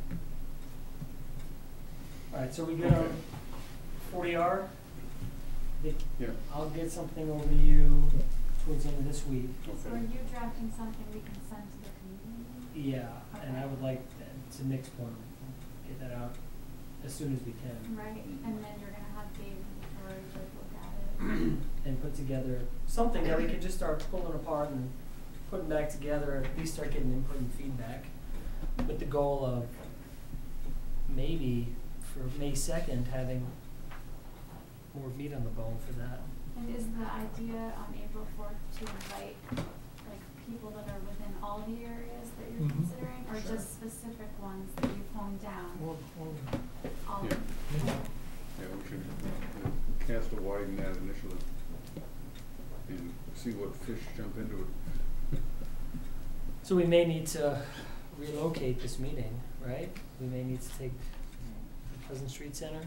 Alright, so we good on Okay. 40R? Yeah, I'll get something over to you towards the end of this week. So are okay. you drafting something we can send to the community? Yeah, and I would like, to Nick's point, get that out as soon as we can. Right, and then you're gonna have Dave and Victoria like look at it. And put together something that we can just start pulling apart and putting back together, at least start getting input and feedback, with the goal of maybe for May 2nd, having more meat on the bone for that. And is the idea on April 4th to invite, like, people that are within all the areas that you're Mhm. considering, or Sure. just specific ones that you've honed down? All All Yeah. of them? Yeah, we should cast a wide net initially and see what fish jump into it. So we may need to relocate this meeting, right? We may need to take Pleasant Street Center.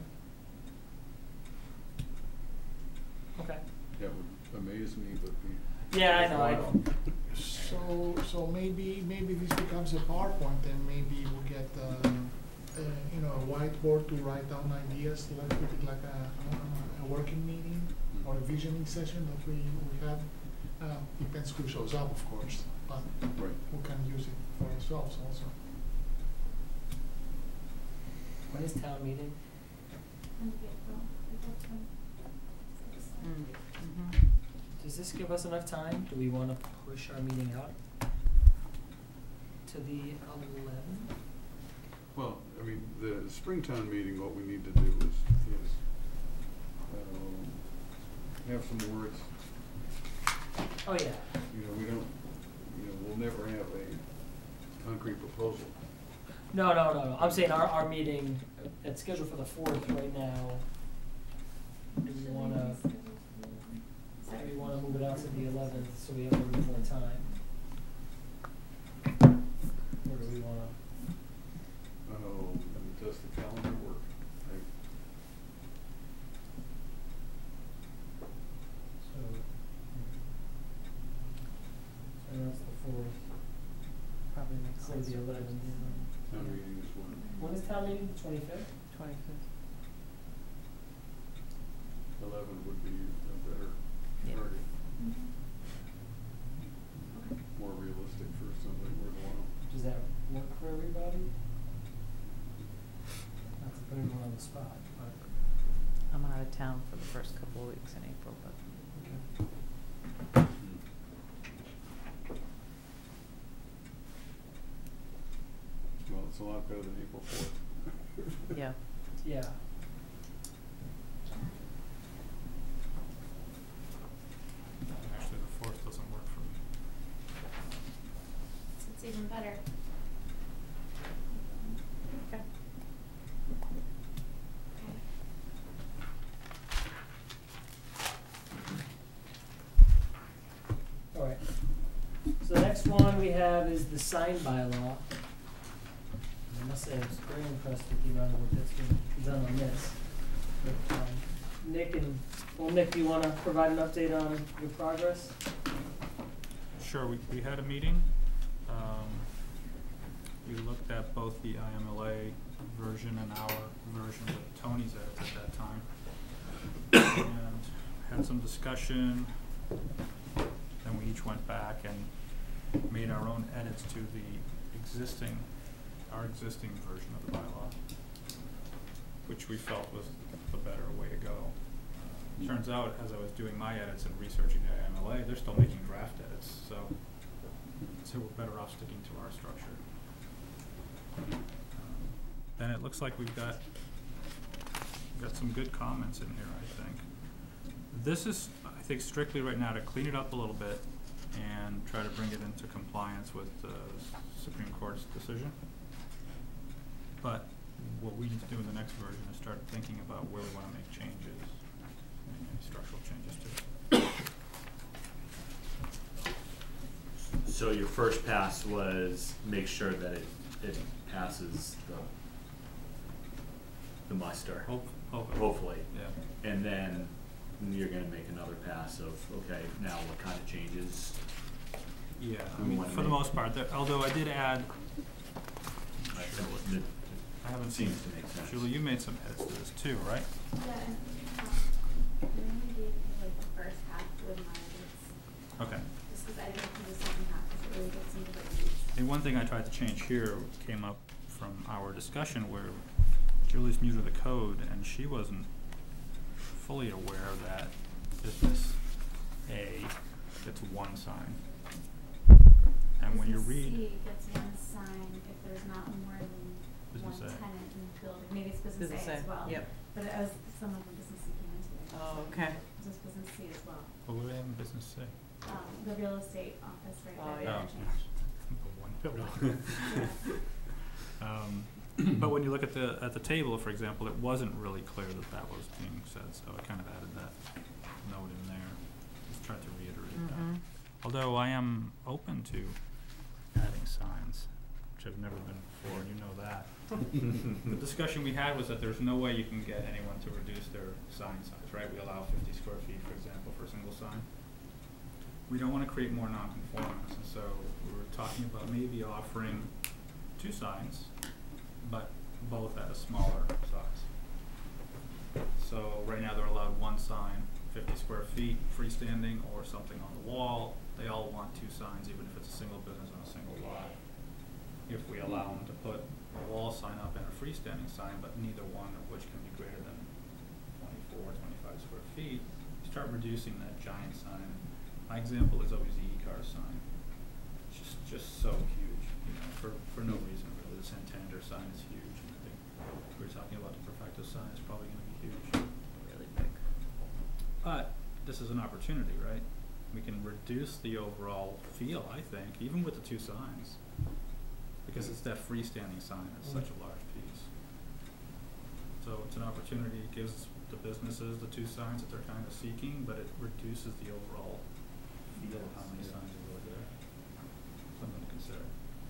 Okay. That would amaze me, but be. Yeah, I know, worthwhile. So maybe this becomes a PowerPoint, and maybe we'll get, you know, a whiteboard to write down ideas, let's put it like a working meeting or a visioning session that we have. Depends who shows up, of course, but Right. we can use it for ourselves also. When is town meeting? End of April 26th. Mm-hmm. Does this give us enough time? Do we wanna push our meeting out to the 11th? Well, I mean, the Springtown meeting, what we need to do is have some words. Oh, yeah. You know, we don't, you know, we'll never have a concrete proposal. No. I'm saying our meeting, it's scheduled for the 4th right now. Do we Should wanna, be scheduled for the- maybe wanna move it out to the 11th so we have a little more time? Or do we wanna? Oh, does the calendar work? So that's the 4th, Probably makes so sense. the 11th. Town meeting is one. When is town meeting, the 25th? 25th. 11 would be a better Yeah. target, Mhm. Okay. more realistic for somebody worthwhile. Does that work for everybody? Not to put everyone on the spot, but. I'm out of town for the first couple of weeks in April, but Okay. Well, it's a lot better than April 4th. yeah. Yeah. Actually, the 4th doesn't work for me. It's even better. Okay. Alright. So the next one we have is the sign bylaw. I must say, I was very impressed with the amount of work that's been done on this. But, Nick, do you wanna provide an update on your progress? Sure, we had a meeting. We looked at both the IMLA version and our version of Tony's edits at that time. And had some discussion, then we each went back and made our own edits to our existing version of the bylaw, which we felt was the better way to go. Turns out, as I was doing my edits and researching the IMLA, they're still making draft edits, so we're better off sticking to our structure. Then it looks like we've got some good comments in here, I think. This is, I think, strictly right now to clean it up a little bit and try to bring it into compliance with the Supreme Court's decision. But what we need to do in the next version is start thinking about where we want to make changes, any structural changes to it. So your first pass was make sure that it passes the muster. Hopefully. Yeah. And then you're gonna make another pass of, okay, now what kind of changes? Yeah, We I mean, wanna for the make- most part, although I did add, It I haven't seen, seems to make sense. Julie, you made some edits to this too, right? Yeah, and, I only gave you like the first half with my edits, Okay. just because I didn't do the second half, because it really gets into the weeds. And one thing I tried to change here came up from our discussion where Julie's new to the code and she wasn't fully aware that business A gets one sign. And when you read Business C gets one sign if there's not more than one Business A. tenant in the building, maybe it's business Business A A, as well. yep. But as some of the business C came into it. Oh, so okay. Just business C as well. what do we have in business C? The real estate office right Oh, there, yeah. interchange. But when you look at the table, for example, it wasn't really clear that that was being said, so I kind of added that note in there. Just tried to reiterate that. Although I am open to adding signs, which I've never been before, and you know that. The discussion we had was that there's no way you can get anyone to reduce their sign size, right? We allow 50 square feet, for example, for a single sign. We don't want to create more non-conformance, and so we were talking about maybe offering 2 signs, but both at a smaller size. So right now they're allowed 1 sign, 50 square feet, freestanding, or something on the wall. They all want 2 signs, even if it's a single business on a single lot. If we allow them to put a wall sign up and a freestanding sign, but neither one of which can be greater than 24, 25 square feet, start reducing that giant sign. My example is always the e-car sign. It's just so huge, you know, for no reason really. The Santander sign is huge, and I think if we're talking about the Perfecto sign, it's probably going to be huge. Really big. But this is an opportunity, right? We can reduce the overall feel, I think, even with the 2 signs, because it's that freestanding sign that's such a large piece. So it's an opportunity. It gives the businesses the 2 signs that they're kind of seeking, but it reduces the overall feel of how many signs are really there. Something to consider.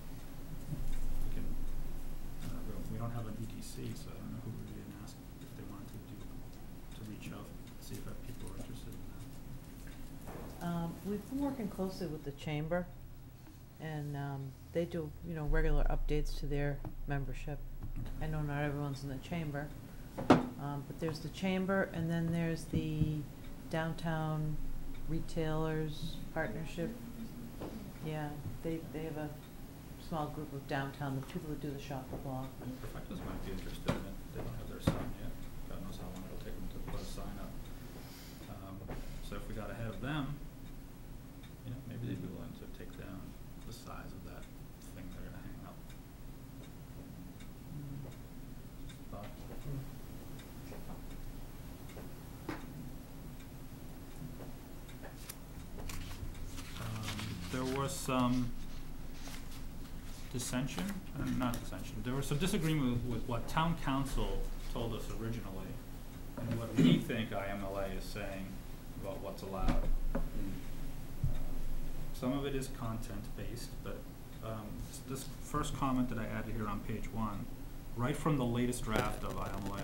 We don't have an EDC, so I don't know who would be asked if they wanted to reach out, see if people are interested in that. We've been working closely with the chamber, and they do, regular updates to their membership. I know not everyone's in the chamber, but there's the chamber, and then there's the downtown retailers partnership. Yeah, they have a small group of downtown, the people that do the shopper block. Perfectos might be interested in it. They don't have their sign yet. God knows how long it'll take them to put a sign up. So if we got ahead of them, maybe they'd be willing to take down the size of that thing they're gonna hang up. Thought? There was some there was some disagreement with what town council told us originally and what we think IMLA is saying about what's allowed. Some of it is content-based, but this first comment that I added here on page 1, right from the latest draft of IMLA,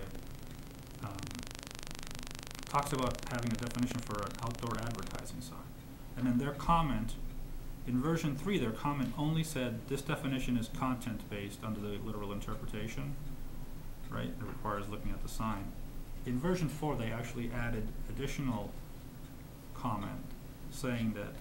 talks about having a definition for an outdoor advertising sign. And then their comment, in version 3, their comment only said this definition is content-based under the literal interpretation, right? It requires looking at the sign. In version 4, they actually added additional comment saying that,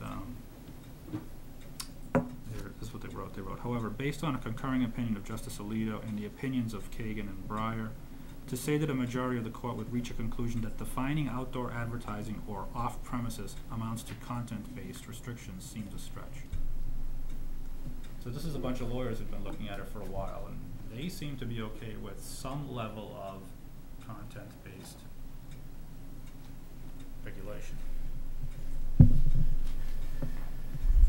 this is what they wrote. They wrote, however, based on a concurring opinion of Justice Alito and the opinions of Kagan and Breyer, to say that a majority of the court would reach a conclusion that defining outdoor advertising or off-premises amounts to content-based restrictions seems a stretch. So this is a bunch of lawyers who've been looking at it for a while, and they seem to be okay with some level of content-based regulation.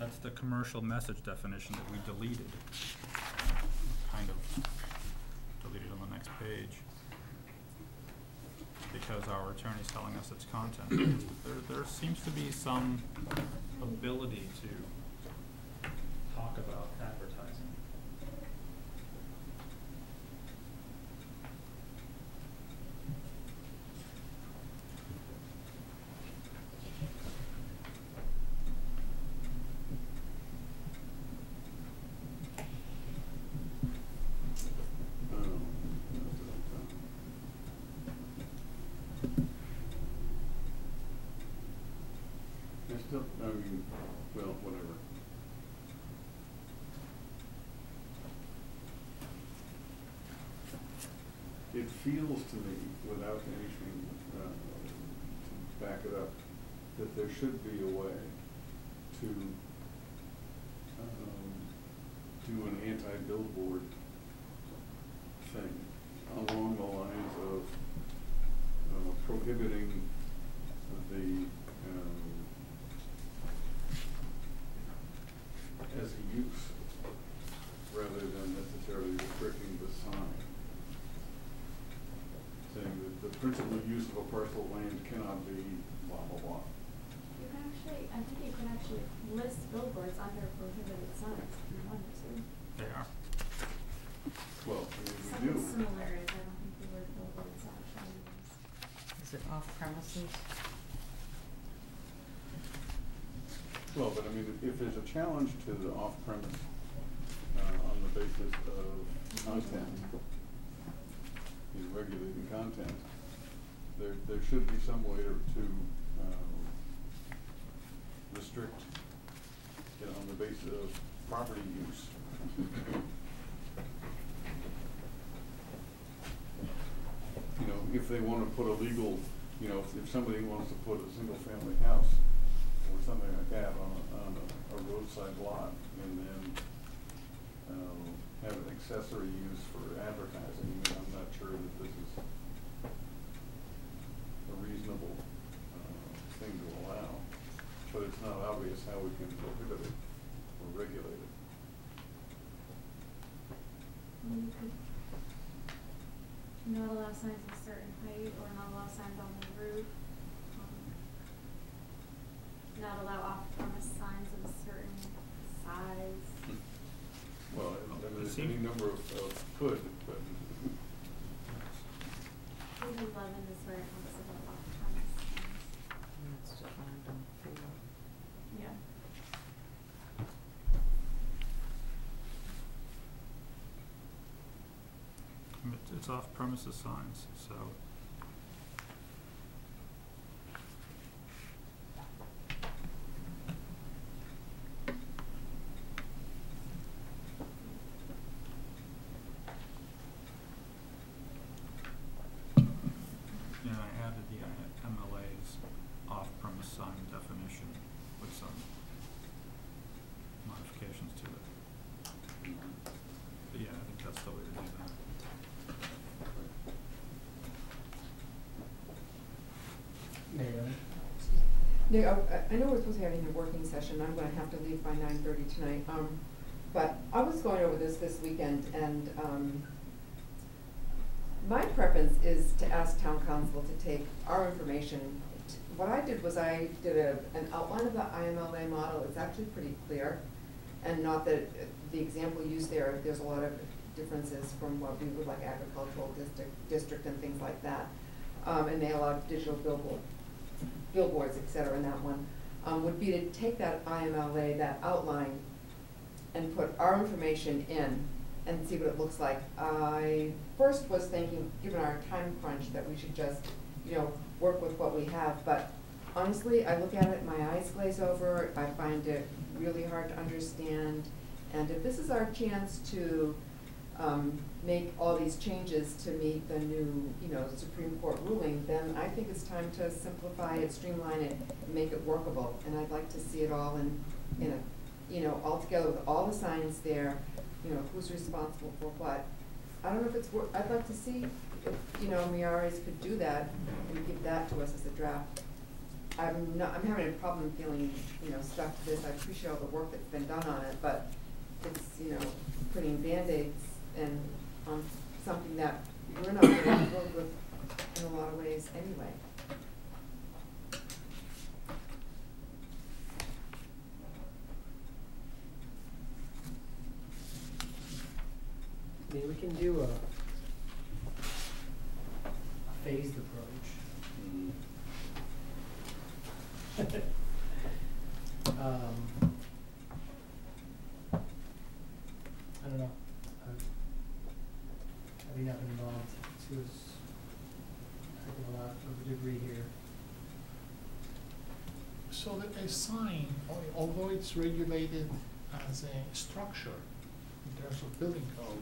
That's the commercial message definition that we deleted. Kind of deleted on the next page. Because our attorney's telling us it's content. There seems to be some ability to talk about advertising. I mean, well, whatever. It feels to me, without anything to back it up, that there should be a way to do an anti-billboard thing along the lines of prohibiting the as a use, rather than necessarily restricting the sign. Saying that the principal use of a parcel of land cannot be blah, blah, blah. You can actually, I think you can actually list billboards under prohibited signs if you wanted to. They are. Well, I mean, we Something do. similar is, I don't think the word billboards actually is. Is it off premises? Well, but I mean, if there's a challenge to the off-premise on the basis of content, regulating content, there should be some way to restrict it on the basis of property use. You know, if they want to put a legal, you know, if somebody wants to put a single-family house or something like that on a roadside lot, and then have an accessory use for advertising, then I'm not sure that this is a reasonable thing to allow. But it's not obvious how we can prohibit it or regulate it. You could not allow signs of a certain height, or not allow signs on the roof. Not allow off-premise signs of a certain size. Well, I mean, there's any number of could, but. Page 11 is where it talks about off-premise signs. It's defined on 4. Yeah. It's off-premises signs, so. Yeah, I added the MLA's off-premise sign definition with some modifications to it. But yeah, I think that's the way to do that. No, I know we're supposed to be having a working session, I'm gonna have to leave by 9:30 tonight, but I was going over this weekend, and, my preference is to ask town council to take our information. What I did was I did an outline of the IMLA model, it's actually pretty clear, and not that the example used there's a lot of differences from what we would like agricultural district and things like that, and they allow digital billboards, et cetera, in that one, would be to take that IMLA, that outline, and put our information in and see what it looks like. I first was thinking, given our time crunch, that we should just, work with what we have, but honestly, I look at it, my eyes glaze over, I find it really hard to understand, and if this is our chance to make all these changes to meet the new, Supreme Court ruling, then I think it's time to simplify it, streamline it, and make it workable. And I'd like to see it all in a, all together with all the signs there, who's responsible for what. I don't know if it's I'd like to see if, Miares could do that and give that to us as a draft. I'm having a problem feeling, stuck to this. I appreciate all the work that's been done on it, but it's, putting Band-Aids and on something that we're not going to work with in a lot of ways anyway. I mean, we can do a phased approach. I don't know. Having not been involved to a lot of a degree here. So that a sign, although it's regulated as a structure in terms of building code,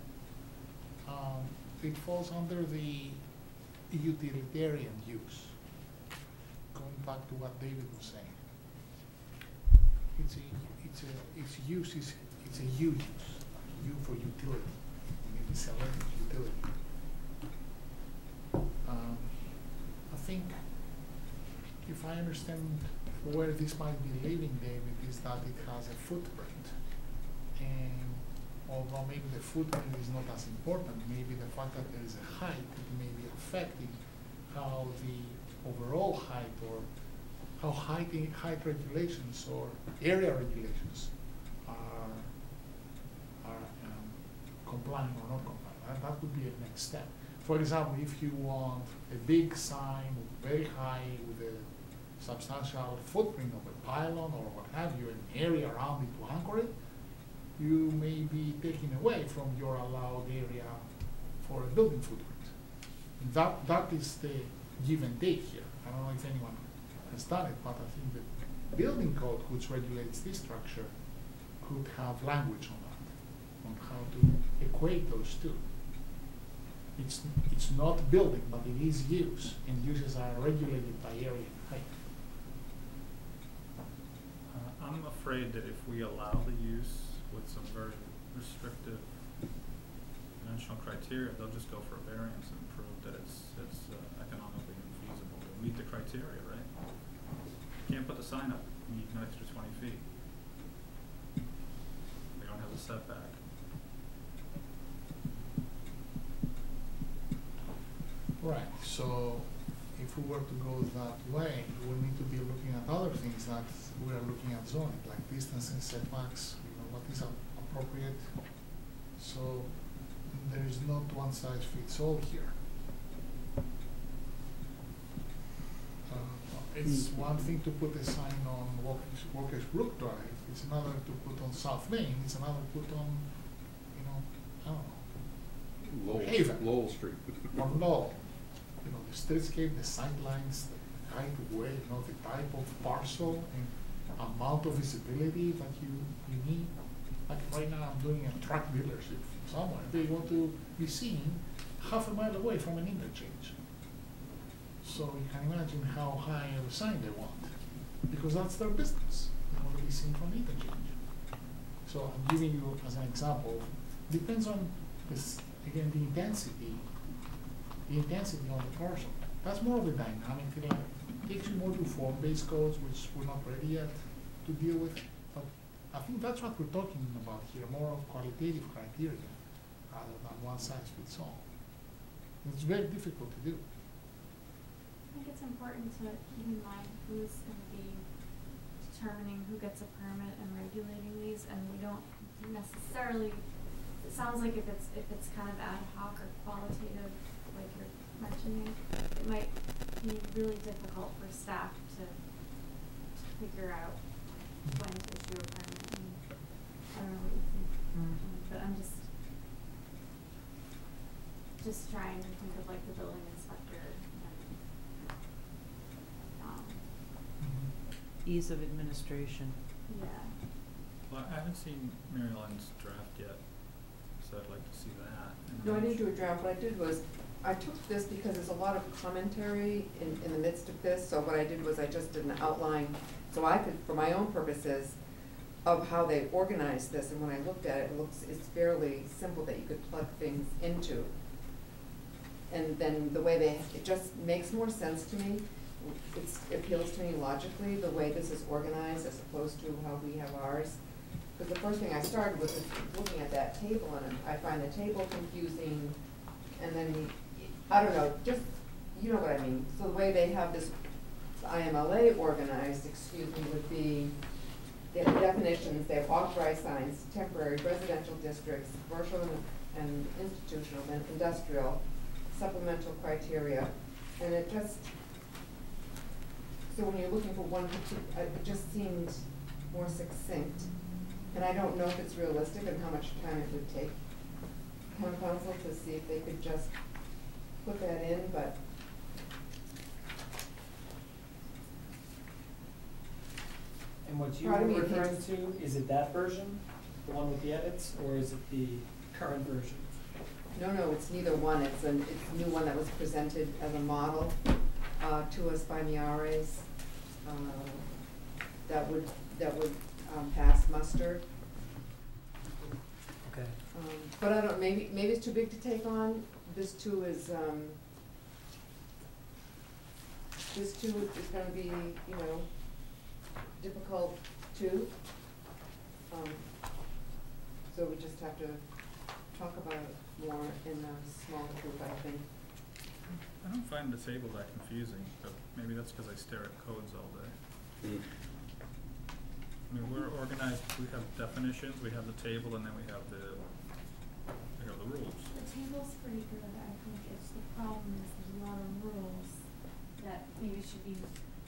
it falls under the utilitarian use. Going back to what David was saying, it's a U use, U for utility. Maybe selective utility. I think, if I understand where this might be leading, David, is that it has a footprint, and although maybe the footprint is not as important, maybe the fact that there is a height, it may be affecting how the overall height, or how height regulations or area regulations are complying or not complying. That would be a next step. For example, if you want a big sign, very high, with a substantial footprint of a pylon or what have you, an area around it to anchor it, you may be taking away from your allowed area for a building footprint. That is the give and take here. I don't know if anyone has done it, but I think the building code, which regulates this structure, could have language on that, on how to equate those two. It's not building, but it is use, and uses are regulated by area and height. I'm afraid that if we allow the use with some very restrictive dimensional criteria, they'll just go for a variance and prove that it's economically infeasible to meet the criteria, right? You can't put the sign up, you need an extra 20 feet. They don't have the setback. Right, so if we were to go that way, we need to be looking at other things that we are looking at zoning, like distancing, setbacks, what is appropriate. So there is not one size fits all here. It's one thing to put a sign on Walker's Brook Drive, it's another to put on South Main, it's another to put on, I don't know, Haven. Lowell Street. Or Lowell. The streetscape, the sightlines, the height of way, the type of parcel and amount of visibility that you need. Like right now I'm doing a truck dealership somewhere. They want to be seen half a mile away from an interchange. So you can imagine how high of a sign they want, because that's their business. They want to be seen from the interchange. So I'm giving you as an example. Depends on this, again, the intensity on the parcel. That's more of a dynamic thing. It takes you more to form-based codes, which we're not ready yet to deal with. But I think that's what we're talking about here, more of qualitative criteria rather than one size fits all. It's very difficult to do. I think it's important to keep in mind who's going to be determining who gets a permit and regulating these, and we don't necessarily. It sounds like if it's kind of ad hoc or qualitative, like you're mentioning, it might be really difficult for staff to figure out when to issue a permit. And I don't know what you think, but I'm just trying to think of like the building inspector and ease of administration. yeah. Well, I haven't seen Mary Ellen's draft yet, so I'd like to see that. No, I didn't do a draft. What I did was, I took this because there's a lot of commentary in the midst of this, so what I did was I just did an outline, so I could, for my own purposes, of how they organized this, and when I looked at it, it's fairly simple that you could plug things into. And then the way it just makes more sense to me it appeals to me logically, the way this is organized as opposed to how we have ours. Because the first thing I started with is looking at that table, and I find the table confusing, and then, I don't know, just, you know what I mean. So the way they have this IMLA organized, would be, they have definitions, they have authorized signs, temporary residential districts, commercial and institutional, and industrial, supplemental criteria, and it just, so when you're looking for one particular, it just seemed more succinct. And I don't know if it's realistic and how much time it would take town council to see if they could just put that in, but And what you Part were of me referring thinks- to, is it that version, the one with the edits, or is it the current version? no, it's neither one. It's a new one that was presented as a model to us by Miares, that would pass muster. Okay. But I don't, maybe it's too big to take on. This too is gonna be, you know, difficult too. So we just have to talk about it more in a smaller group, I think. I don't find the table that confusing, but maybe that's because I stare at codes all day. I mean, we're organized, we have definitions, we have the table, and then we have the rules. The table's pretty good, I think it's, the problem is there's a lot of rules that maybe should be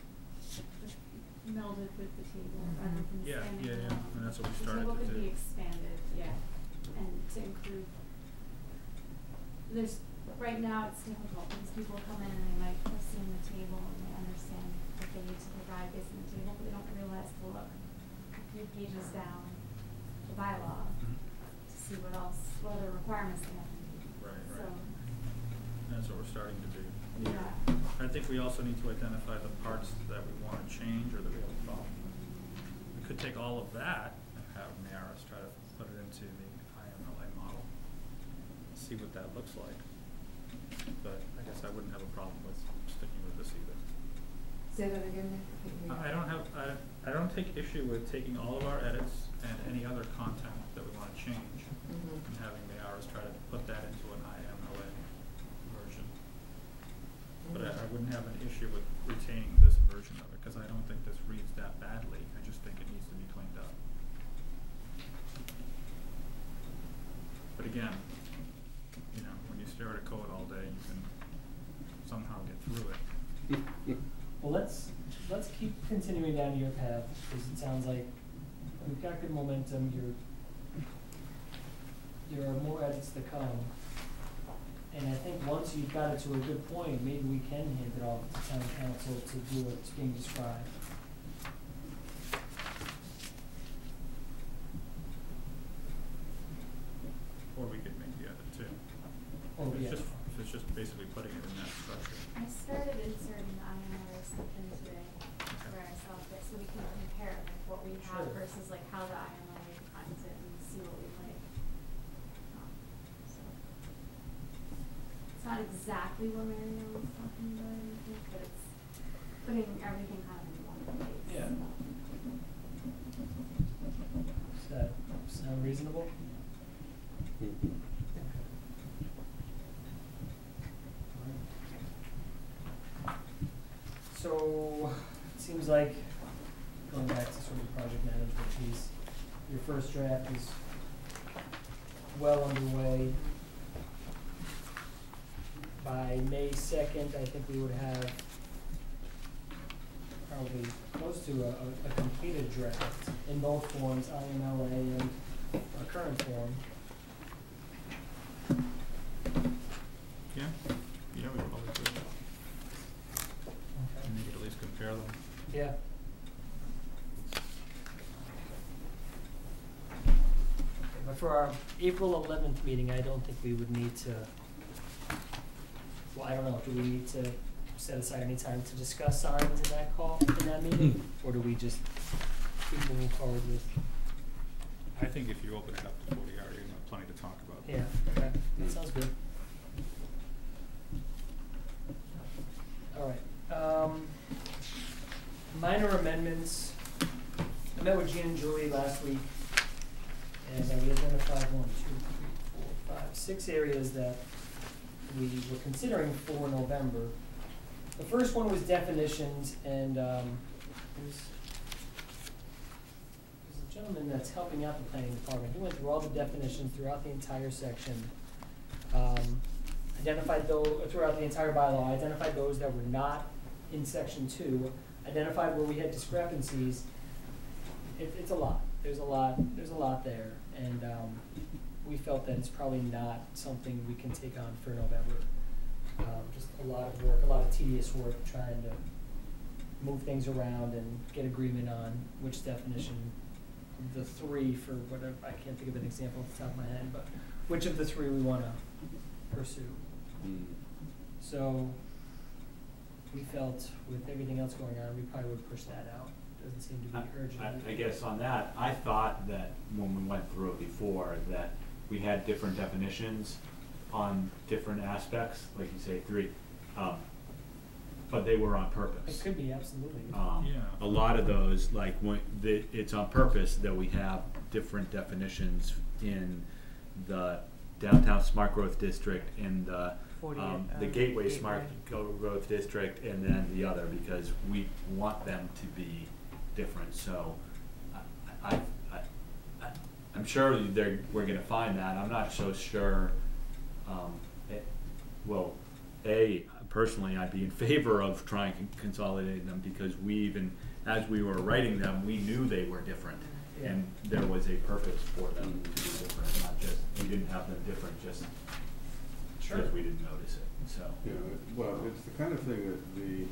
melded with the table rather than Yeah, standing yeah, alone. and that's what we The started table to could do. be expanded, yeah, and to include, there's, right now it's difficult because people come in and they might have seen the table and they understand what they need to provide based on the table, but they don't realize to look a few pages down the bylaw Mhm. to see what other requirements they have to meet. Right, So, right. That's what we're starting to do. yeah. I think we also need to identify the parts that we want to change or that we have a problem with. We could take all of that and have Miaris try to put it into the IMLA model, see what that looks like. But I guess I wouldn't have a problem with sticking with this either. Say that again, Nick? I don't take issue with taking all of our edits and any other content that we want to change Mhm. and having Miaris try to put that into an IMLA version. But I wouldn't have an issue with retaining this version of it, because I don't think this reads that badly, I just think it needs to be cleaned up. But again, you know, when you stare at a code all day, you can somehow get through it. Well, let's keep continuing down your path, because it sounds like we've got good momentum, there are more edits to come. And I think once you've got it to a good point, maybe we can hand it off to town council to do what's being described. Or we could make the edit too. Or, yeah. It's just basically putting it in that structure. I started inserting the IMLA stuff in today, where I saw it, so we can compare like what we have Sure. versus like how the IMLA defines it and see what we like. So it's not exactly what Mary Ann was talking about, I don't think, but it's putting everything kind of in one place. Yeah. Does that sound reasonable? So, it seems like, going back to sort of the project management piece, your first draft is well underway. By May 2nd, I think we would have probably close to a completed draft in both forms, IMLA and our current form. Yeah, we probably could. Okay. And you could at least compare them. Yeah. But for our April 11th meeting, I don't think we would need to, well, I don't know, do we need to set aside any time to discuss signs in that call, in that meeting? Or do we just keep moving forward with? I think if you open it up to 40 hours, you're gonna have plenty to talk about. Yeah, okay, that sounds good. All right, Minor amendments. I met with Jean and Julie last week, and we identified 6 areas that we were considering for November. The first one was definitions, and there's a gentleman that's helping out the planning department. He went through all the definitions throughout the entire section. Identified those throughout the entire bylaw, identified those that were not in section 2, identified where we had discrepancies. It's a lot. There's a lot there, and we felt that it's probably not something we can take on for November. Just a lot of work, a lot of tedious work trying to move things around and get agreement on which definition of the 3 for whatever, I can't think of an example off the top of my head, but which of the 3 we want to pursue. So we felt with everything else going on, we probably would push that out. Doesn't seem to be urgent. I guess on that, I thought that when we went through it before, that we had different definitions on different aspects, like you say 3, but they were on purpose. It could be, absolutely. A lot of those, like it's on purpose that we have different definitions in the downtown smart growth district and the gateway smart growth district, and then the other, because we want them to be different. So I'm sure we're going to find that. I'm not so sure. Personally, I'd be in favor of trying to consolidate them, because we even, as we were writing them, we knew they were different. Yeah. And there was a purpose for them to be different, not just, we didn't have them different just because we didn't notice it. So yeah, well, it's the kind of thing that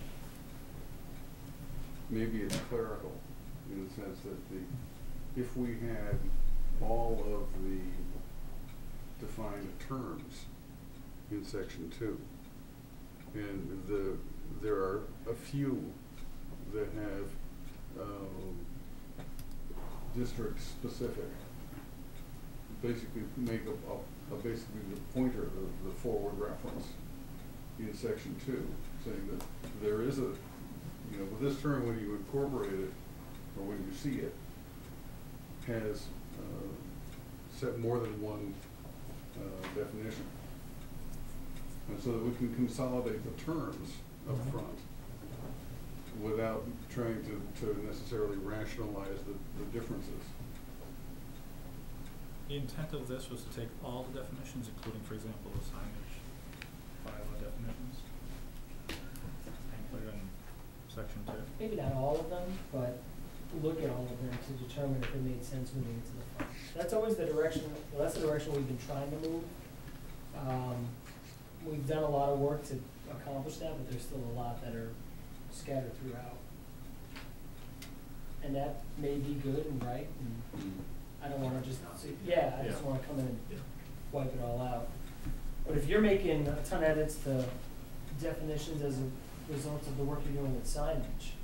maybe it's clerical, in the sense that if we had all of the defined terms in section 2, and there are a few that have district specific, basically make basically the pointer, the forward reference in section 2, saying that there is a, with this term, when you incorporate it, or when you see it, has set more than one definition. And so that we can consolidate the terms up front without trying to necessarily rationalize the differences. The intent of this was to take all the definitions, including, for example, the signage bylaw definitions, and put it in section 2. Maybe not all of them, but look at all of them to determine if it made sense moving into the front. That's always the direction. Well, that's the direction we've been trying to move. We've done a lot of work to accomplish that, but there's still a lot that are scattered throughout. And that may be good and right, and I don't want to just say, I just want to come in and wipe it all out. But if you're making a ton of edits to definitions as a result of the work you're doing with signage,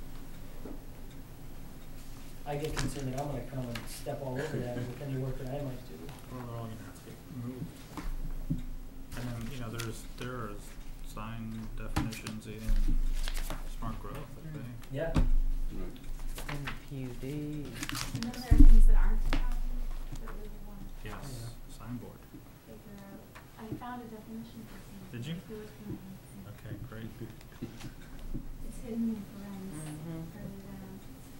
I get concerned that I'm going to come and step all over that with any work that I might do. Well, they're all going to have to get moved. And then, there are sign definitions in smart growth, I think. Yeah. And PUD. And then there are things that aren't defined that we would want to Signboard. figure out. I found a definition for signboard. Did you? If you're looking at it. Okay, great. It's hidden in parentheses further down.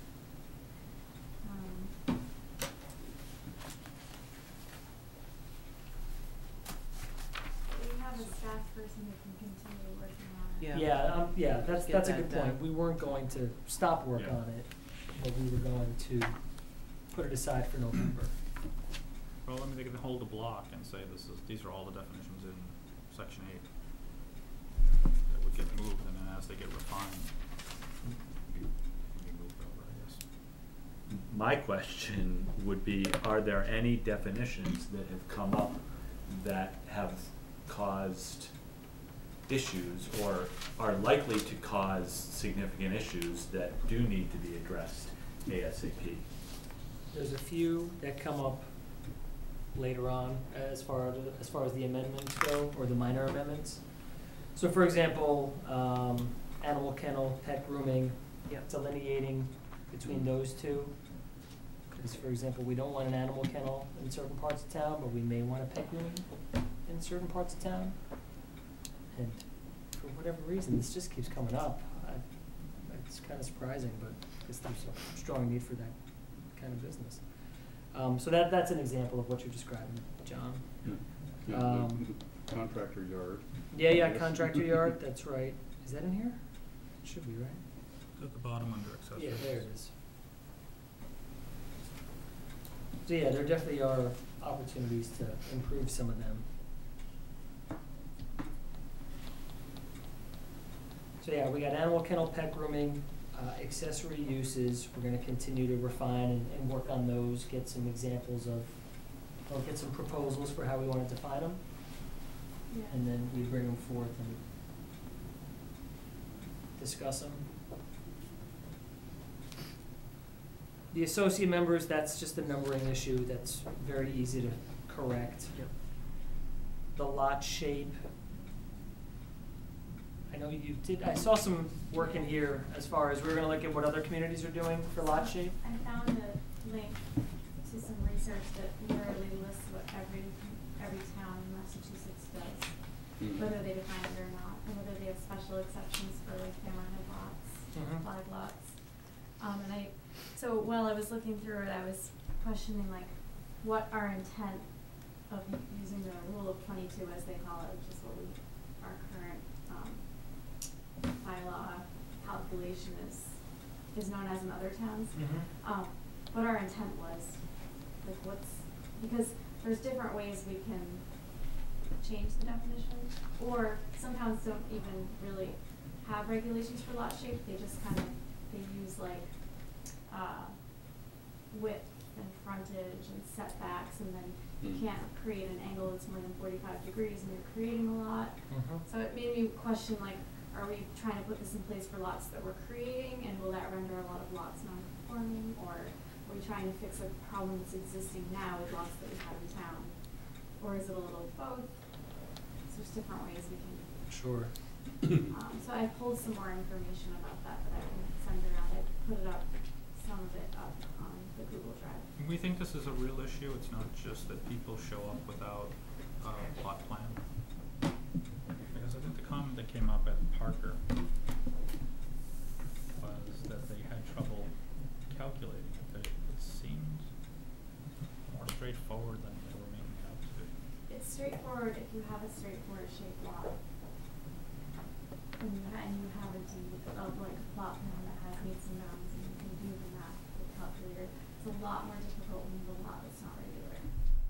We have a staff person who can continue working on it. That's Get a that good done. point. We weren't going to stop work on it, but we were going to put it aside for November. Well, they can hold a block and say these are all the definitions in section 8 that would get moved, and then as they get refined, be moved over, I guess. My question would be, are there any definitions that have come up that have caused issues or are likely to cause significant issues that do need to be addressed ASAP? There's a few that come up later on as far as the amendments go, or the minor amendments. So for example, animal kennel, pet grooming, Yep. delineating between those two. Because, for example, we don't want an animal kennel in certain parts of town, but we may want a pet grooming in certain parts of town. And for whatever reason, this just keeps coming up. It's kind of surprising, but I guess there's a strong need for that kind of business. So that's an example of what you're describing, John. Yeah, contractor yard. Yeah, Yes. contractor yard, that's right. Is that in here? It should be, right? It's at the bottom under accessories. Yeah, there it is. So yeah, there definitely are opportunities to improve some of them. So yeah, we got animal kennel, pet grooming, accessory uses. We're gonna continue to refine and work on those, get some examples of, or get some proposals for how we wanna define them. Yeah. And then we bring them forth and discuss them. The associate members, that's just a numbering issue, that's very easy to correct. The lot shape. I know you did, I saw some work in here as far as we're gonna look at what other communities are doing for lot shape. I found a link to some research that literally lists what every town in Massachusetts does, whether they define it or not, and whether they have special exceptions for like hammerhead lots, flag lots. So while I was looking through it, I was questioning like what our intent of using the rule of 22, as they call it, which is what our current bylaw calculation is known as in other towns. What our intent was, like because there's different ways we can change the definition, or some towns don't even really have regulations for lot shape. They just they use like width and frontage and setbacks, and then you can't create an angle that's more than 45 degrees and you're creating a lot. So it made me question, like, are we trying to put this in place for lots that we're creating, and will that render a lot of lots non-conforming, or are we trying to fix a problem that's existing now with lots that we have in town? Or is it a little of both? So there's different ways we can. Sure. So I pulled some more information about that I can send around. I put it up, some of it up on the Google Drive. We think this is a real issue. It's not just that people show up without a plot plan. Because I think the comment that came up at Parker was that they had trouble calculating it. That it seemed more straightforward than they were making it out to be. It's straightforward if you have a straightforward shaped lot. And you have a deed of like a plot plan that has meets and bounds, and you can do the math with a calculator. It's a lot more difficult when you have a lot that's not regular.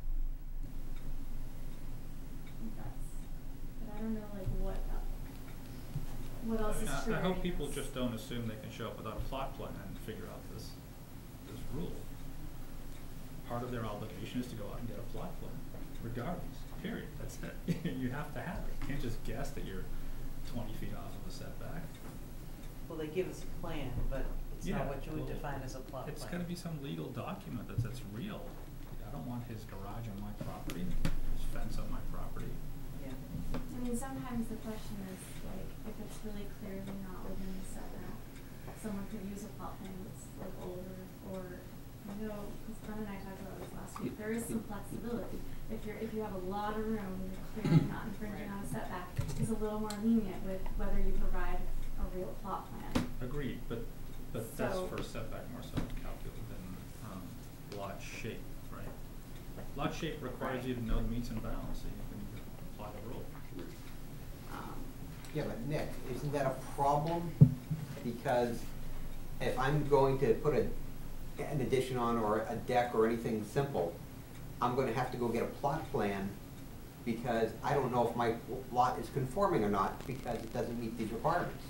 But I don't know like what else is true. I hope people just don't assume they can show up without a plot plan and figure out this rule. Part of their obligation is to go out and get a plot plan, regardless, period. That's it. You have to have it. You can't just guess that you're 20 feet off of a setback. Well, they give us a plan, but it's not what you would define as a plot plan. It's gotta be some legal document that's real. I don't want his garage on my property, his fence on my property. Yeah. I mean, sometimes the question is like, if it's really clearly not within the setback, someone could use a plot plan that's like older, or, you know, because Glenn and I talked about this last week, there is some flexibility. If you have a lot of room and you're clearly not infringing on a setback, it's a little more lenient with whether you provide a real plot plan. Agreed, but that's So- for setback more so calculated than lot shape, right? Lot shape requires you to know the meets and bounds, so you can apply the rule. Yeah, but Nick, isn't that a problem? Because if I'm going to put an addition on, or a deck, or anything simple, I'm gonna have to go get a plot plan, because I don't know if my lot is conforming or not, because it doesn't meet these requirements.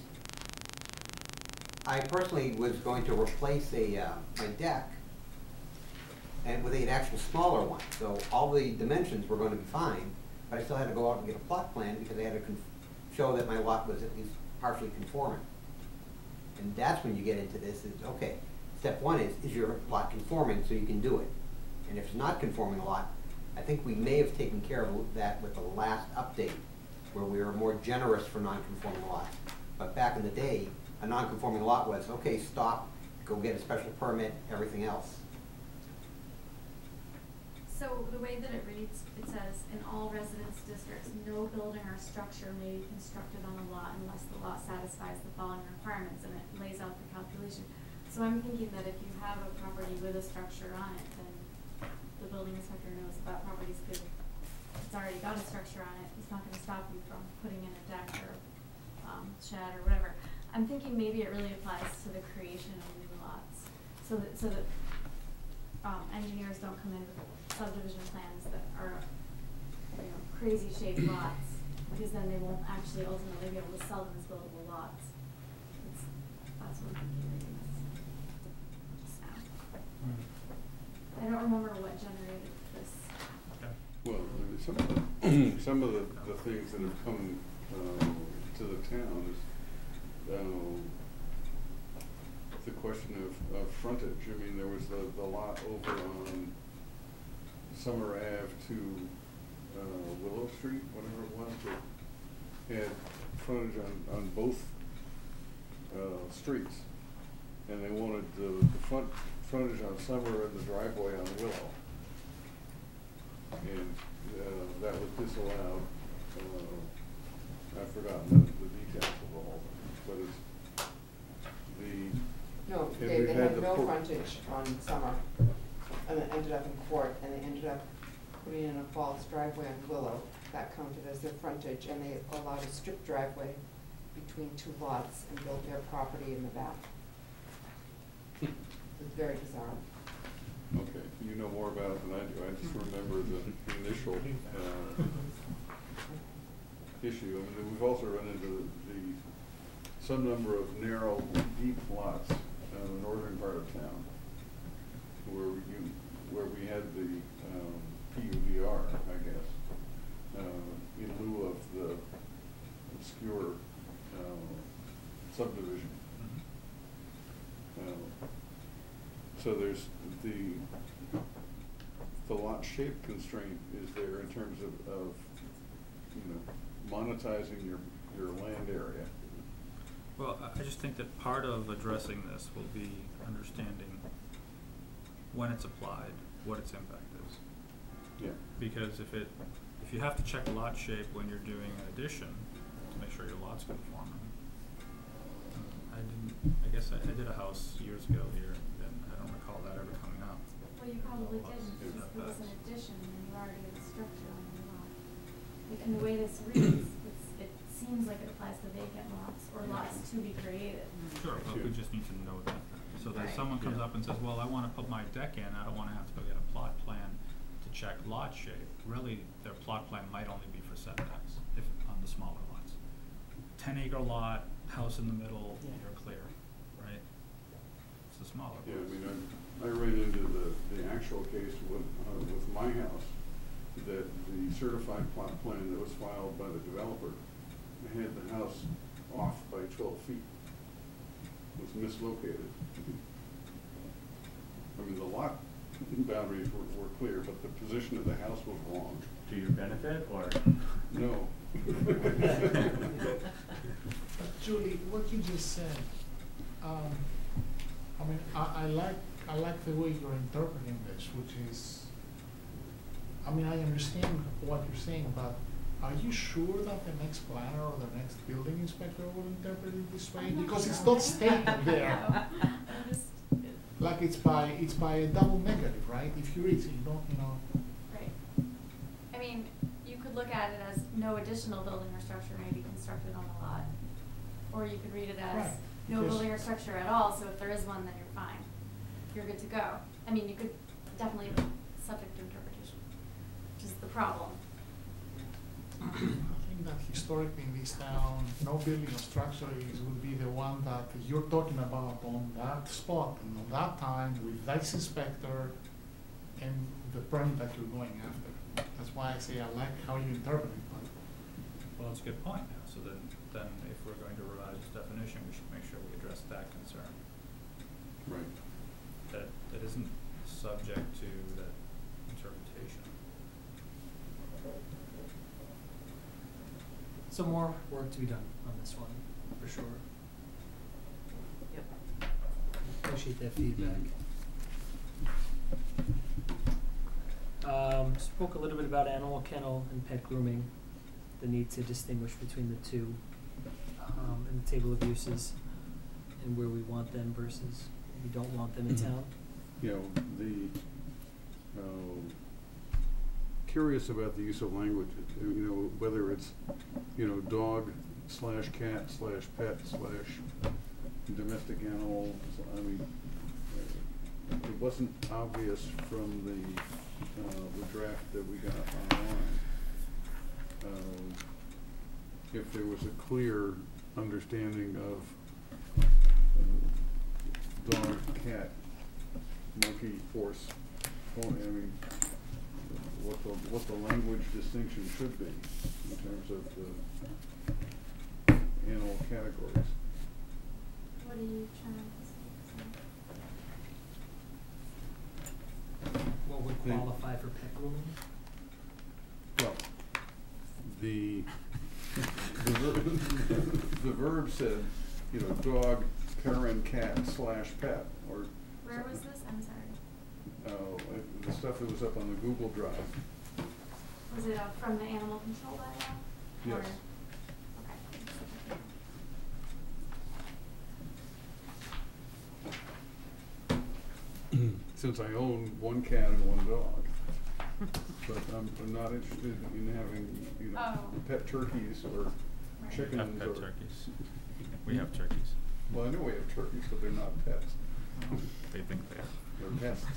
I personally was going to replace my deck, and with an actual smaller one, so all the dimensions were going to be fine, but I still had to go out and get a plot plan, because I had to show that my lot was at least partially conforming. And that's when you get into this, is, okay, step one is your lot conforming, so you can do it? And if it's not conforming a lot, I think we may have taken care of that with the last update, where we were more generous for non-conforming lots. But back in the day, a non-conforming lot was, okay, stop, go get a special permit, everything else. So the way that it reads, it says, in all residence districts, no building or structure may be constructed on a lot unless the lot satisfies the following requirements, and it lays out the calculation. So I'm thinking that if you have a property with a structure on it, then the building inspector knows that property's good. It's already got a structure on it, it's not gonna stop you from putting in a deck or, shed or whatever. I'm thinking maybe it really applies to the creation of new lots, so that engineers don't come in with subdivision plans that are, crazy shaped lots, because then they won't actually ultimately be able to sell them as buildable lots. That's what I'm thinking reading this just now. I don't remember what generated this. Well, I mean, some of the things that have come to the town is the question of frontage. I mean, there was the lot over on Summer Ave to Willow Street, whatever it was, that had frontage on both streets. And they wanted the frontage on Summer and the driveway on Willow. And that was disallowed. I've forgotten the details of all of it, but it's No, and they we had had the no por- frontage on Summer, and it ended up in court, and they ended up putting in a false driveway on Willow. That counted as their frontage, and they allowed a strip driveway between two lots and built their property in the back. It was very bizarre. Okay, you know more about it than I do. I just remember the initial issue. I mean, we've also run into some number of narrow, deep lots in the northern part of town where we had the PUDR, I guess, in lieu of the obscure subdivision. So there's the lot shape constraint is there in terms of monetizing your land area. Well, I just think that part of addressing this will be understanding when it's applied, what its impact is. Yeah. Because if you have to check lot shape when you're doing an addition to make sure your lot's conforming. I guess I did a house years ago here, and I don't recall that ever coming up. Well, you probably didn't, It's because not it was an bad. addition, and you already had a structure on your lot. And the way this reads, it seems like it applies to vacant lots, or lots to be created. Sure, but we just need to know that. So that if Right. someone comes Yeah. up and says, well, I wanna put my deck in, I don't wanna have to go get a plot plan to check lot shape. Really, their plot plan might only be for setbacks, if, on the smaller lots. 10-acre lot, house in the middle, Yeah. you're clear, right? It's the smaller Yeah, lots. I mean, I ran into the actual case with my house, that the certified plot plan that was filed by the developer had the house off by 12 feet. Was mislocated. I mean, the lot boundaries were clear, but the position of the house was wrong. To your benefit, or? No. But Julie, what you just said, I mean, I like the way you're interpreting this, which is, I mean, I understand what you're saying, but are you sure that the next planner or the next building inspector will interpret it this way? I'm not Because it's sure. not stated there. No, I'm just, Like it's by a double negative, right? If you read it, you don't, right. I mean, you could look at it as no additional building or structure may be constructed on the lot. Or you could read it as Right, no because- building or structure at all, so if there is one, then you're fine. You're good to go. I mean, you could definitely subject to interpretation, which is the problem. I think that historically in this town, no building or structure would be the one that you're talking about on that spot and on that time with that inspector and the permit that you're going after. That's why I say I like how you interpret it, but Well, it's a good point now, so then if we're going to revise this definition, we should make sure we address that concern. Right. That isn't subject to that interpretation. So more work to be done on this one. for sure. Yep. Appreciate that feedback. Spoke a little bit about animal kennel and pet grooming, the need to distinguish between the two, in the table of uses, and where we want them versus we don't want them in town. You know, curious about the use of language, you know, whether it's, you know, dog slash cat slash pet slash domestic animal. I mean, it wasn't obvious from the draft that we got online. If there was a clear understanding of dog, cat, monkey, horse, pony, I mean, what the language distinction should be in terms of the animal categories. What are you trying to say? What would qualify for pet grooming? Well, the verb said, you know, dog, parent, cat slash pet, or. Where was this? I'm sorry. The stuff that was up on the Google Drive. Was it from the animal control bylaw? Yes. Or- okay. Since I own one cat and one dog, but I'm not interested in having, you know, Oh. pet turkeys or Right. chickens Pet or. turkeys. We have turkeys. Well, I know we have turkeys, but they're not pets. They think they are. They're pests.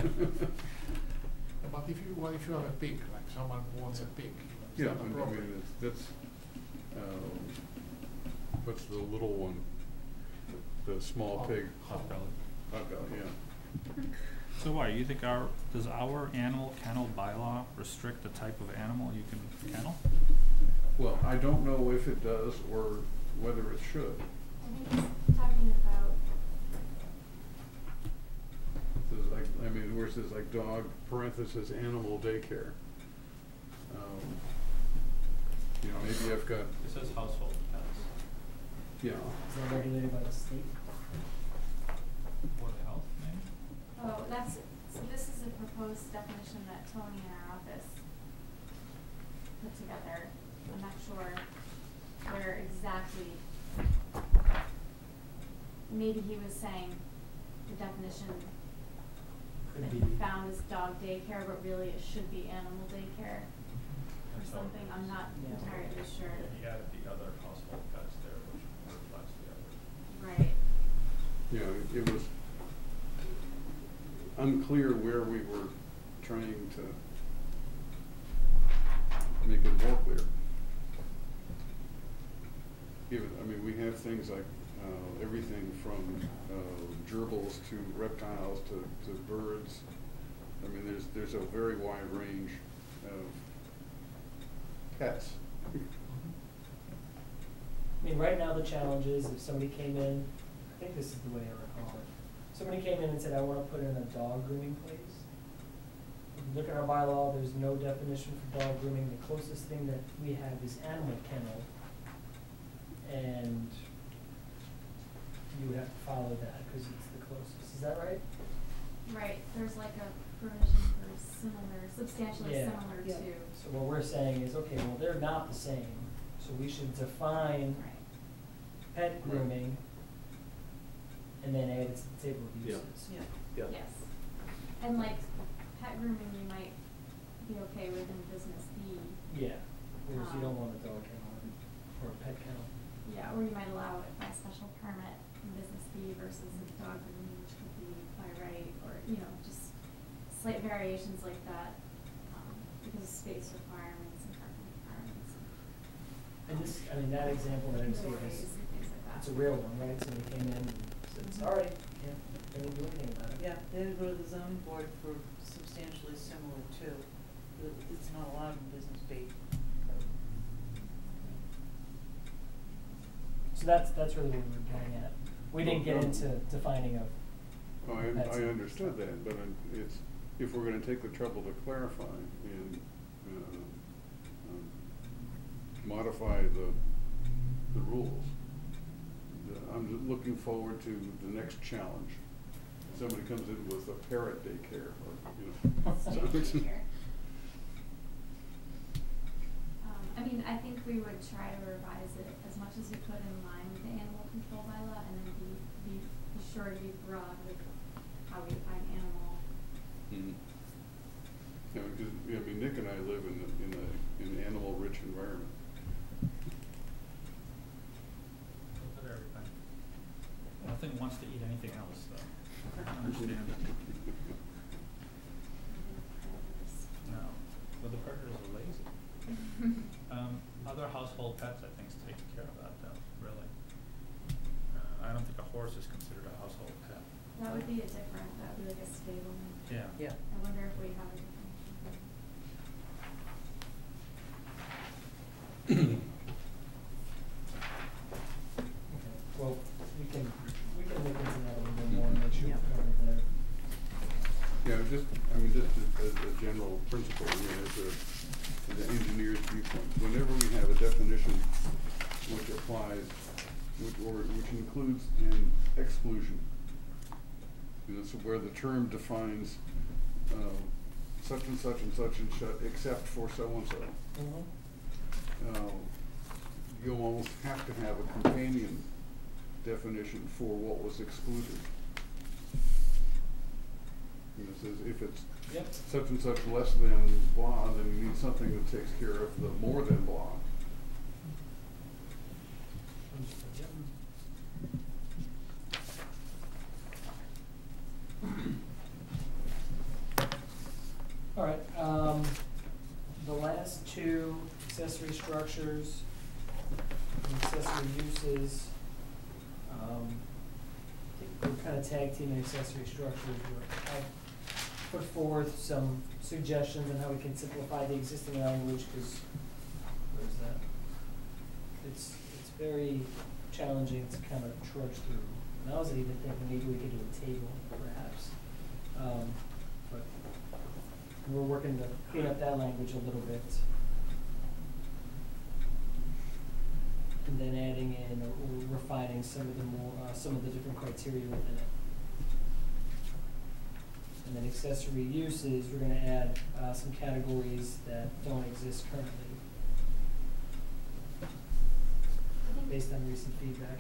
But if you have a pig, like someone wants a pig, it's Yeah, not I mean, appropriate. that's, what's the little one? The small Oh. pig. Potbelly. Potbelly, yeah. So why, you think does our animal kennel bylaw restrict the type of animal you can kennel? Well, I don't know if it does or whether it should. I think he's talking about, There's like, I mean, where it says like dog, parenthesis, animal daycare. You know, maybe I've got, It says household pets. you know, Is that regulated by the state? Board of Health, maybe? oh, so this is a proposed definition that Tony in our office put together. I'm not sure where exactly, maybe he was saying the definition that he found is dog daycare, but really it should be animal daycare or That's how it something. I'm is. not Yeah. entirely sure. He added the other household pets there, which reflects the other. Right. you know, it was unclear where we were trying to make it more clear. Even, I mean, we have things like, everything from, gerbils to reptiles to birds. I mean, there's a very wide range of pets. I mean, right now the challenge is if somebody came in, I think this is the way I recall it. Somebody came in and said, I wanna put in a dog grooming place. If you look at our bylaw, there's no definition for dog grooming. The closest thing that we have is animal kennel. And you would have to follow that, cause it's the closest. Is that right? Right, there's like a provision for similar, substantially Yeah. similar Yeah. to. So what we're saying is, okay, well, they're not the same, so we should define Right. pet grooming and then add it to the table of Yeah. uses. Yeah. Yes. And like pet grooming, you might be okay with in business B. Yeah, whereas you don't want a dog kennel or a pet kennel. Yeah, or you might allow it by special permit in business B versus a dog grooming, which could be by right, or, you know, just slight variations like that, because of space requirements and parking requirements. And this, I mean, that example that I see Noise is, and things like that. it's a real one, right? Somebody came in and said, sorry, can't really do anything about it. Yeah, they had to go to the zoning board for substantially similar too. It's not allowed in business B. So that's really what we were getting at. We didn't get into defining of Oh, pets I and understood stuff. that, but it's, if we're gonna take the trouble to clarify and, modify the rules, I'm just looking forward to the next challenge. Somebody comes in with a parrot daycare, or, Snake daycare. I mean, I think we would try to revise it as much as we could in line with the animal control bylaw, and then be sure to be broad with how we define animal. Mm-hmm. Yeah, because, I mean, Nick and I live in an animal-rich environment. Look at everything. Nothing wants to eat anything else, though. I don't understand it. No, well, the predators are lazy. Other household pets, I think, is taken care of that, though, really. I don't think a horse is considered a household pet. That would be that would be like a stable. Yeah. Yeah. I wonder if we have a different. Okay, well, we can look into that a little bit more and make sure Yep. we're covered there. Yeah, just as a general principle, as an engineer's viewpoint, whenever we have a definition which applies, which includes an exclusion, so where the term defines such and such and such and such, except for so and so, you almost have to have a companion definition for what was excluded. It says if it's such and such less than blah, then you need something that takes care of the more than blah. All right, the last two accessory structures, and accessory uses, I think we're kind of tag teaming accessory structures. I've put forth some suggestions on how we can simplify the existing language, because, where is that? It's very challenging to kind of trudge through. And I was even thinking maybe we could do a table, perhaps. But we're working to clean up that language a little bit. And then adding in or refining some of the different criteria within it. And then accessory uses, we're gonna add some categories that don't exist currently, based on recent feedback.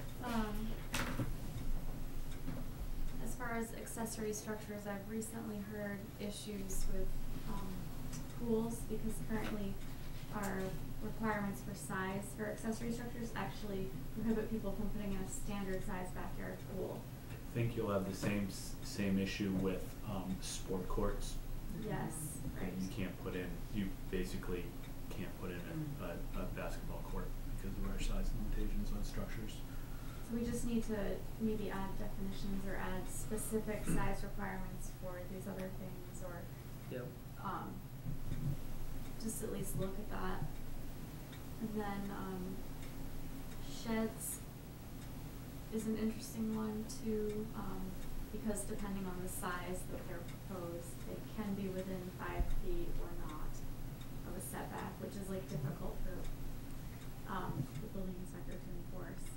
As far as accessory structures, I've recently heard issues with pools, because currently our requirements for size for accessory structures actually prohibit people from putting in a standard size backyard pool. I think you'll have the same issue with sport courts. Yes, right. You basically can't put in a basketball court because of our size limitations on structures. So we just need to maybe add definitions or add specific size requirements for these other things, or just at least look at that. And then sheds is an interesting one too, because depending on the size that they're proposed, they can be within 5 feet or not of a setback, which is like difficult for the building inspector to enforce.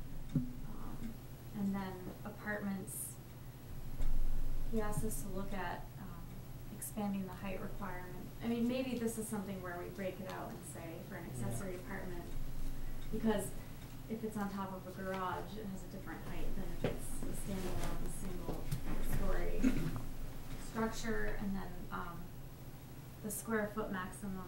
And then apartments, he asked us to look at expanding the height requirement. I mean, maybe this is something where we break it out and say for an accessory apartment, because if it's on top of a garage, it has a different height than if it's a standalone single-story structure. And then the square foot maximum.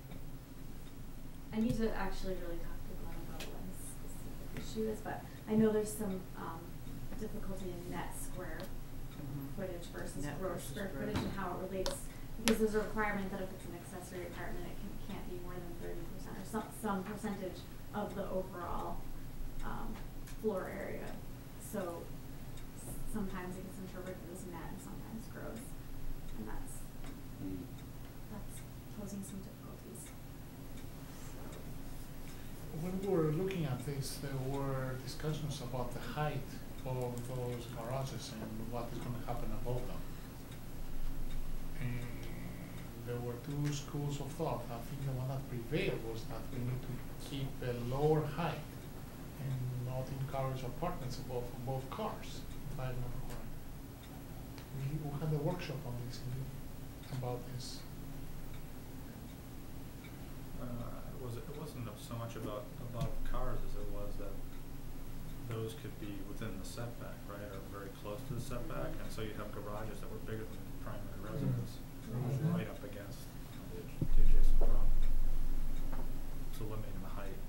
I need to actually really talk to Glenn about what his specific issue is, but I know there's some difficulty in net square footage versus gross square footage, and how it relates, because there's a requirement that if it's an accessory apartment, it can't be more than 30% or some percentage of the overall floor area. So sometimes it gets interpreted as net and sometimes gross, and that's posing some difficulties. When we were looking at this, there were discussions about the height of those garages and what is going to happen above them. And there were two schools of thought. I think the one that prevailed was that we need to keep a lower height and not encourage apartments above both cars, if I remember correctly. We had a workshop on this, about this. It wasn't so much about above cars as it was that those could be within the setback, right, or very close to the setback, and so you'd have garages that were bigger than the primary residence, Mhm. right up against the adjacent property. So limiting the height.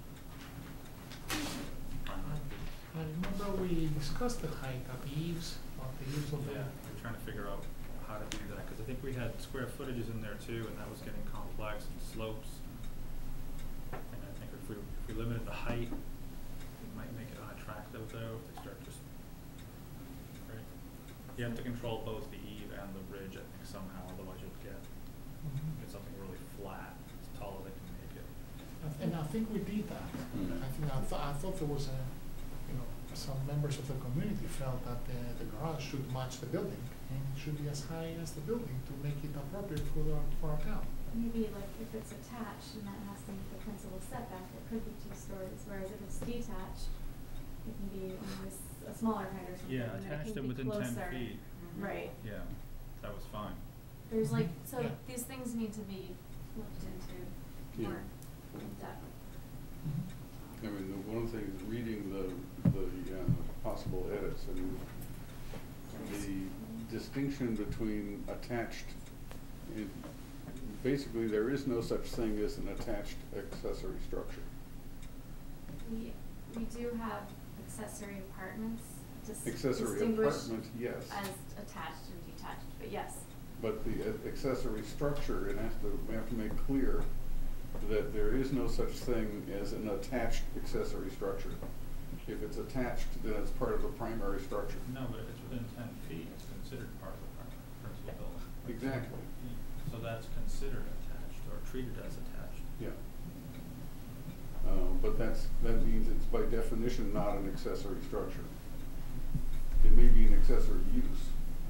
I remember we discussed the height of the eaves, of the. Yeah, we're trying to figure out how to do that, cause I think we had square footages in there too, and that was getting complex, and slopes. And I think if we limited the height, it might make it unattractive though, if they start just, right? You have to control both the eave and the ridge, I think somehow, otherwise you'll get something really flat, as tall as they can make it. And I think we did that. I thought there was some members of the community felt that the garage should match the building and it should be as high as the building to make it appropriate for our town. Maybe like if it's attached and that has to meet the principal setback, it could be 2 stories, whereas if it's detached, it can be a smaller height or something. Yeah, and it attached can and be within 10 closer. feet, Right. yeah, that was fine. There's like, so Yeah. these things need to be looked into Yeah. more in depth. I mean, one of the things, reading the possible edits, and the distinction between attached, basically there is no such thing as an attached accessory structure. We do have accessory apartments, Accessory distinguished apartment, yes, as attached and detached, but yes. but the accessory structure, we have to make clear that there is no such thing as an attached accessory structure. If it's attached, then it's part of the primary structure. No, but if it's within 10 feet, it's considered part of the principal building. Exactly. So that's considered attached or treated as attached. Yeah. But that means it's by definition not an accessory structure. It may be an accessory use.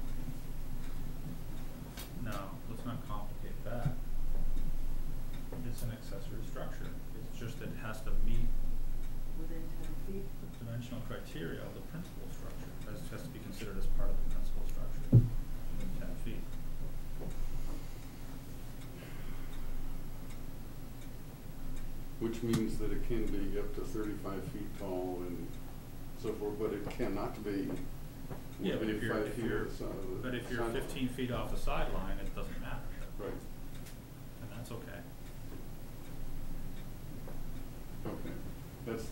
No, let's not complicate that. It's an accessory structure. It's just that it has to meet Within 10 feet. the dimensional criteria of the principal structure. It has to be considered as part of the principal structure within 10 feet. Which means that it can be up to 35 feet tall and so forth, but it cannot be Yeah, but within if you're, 5 feet of the side of the but if you're sideline. 15 feet off the sideline, it doesn't matter. Right, And that's okay. okay. That's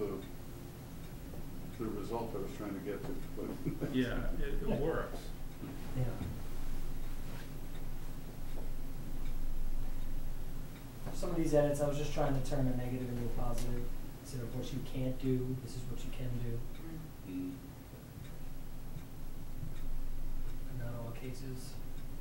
the result I was trying to get to, but. Yeah, it works. Yeah. Some of these edits, I was just trying to turn a negative into a positive. Instead of what you can't do, this is what you can do. Mm. In not all cases.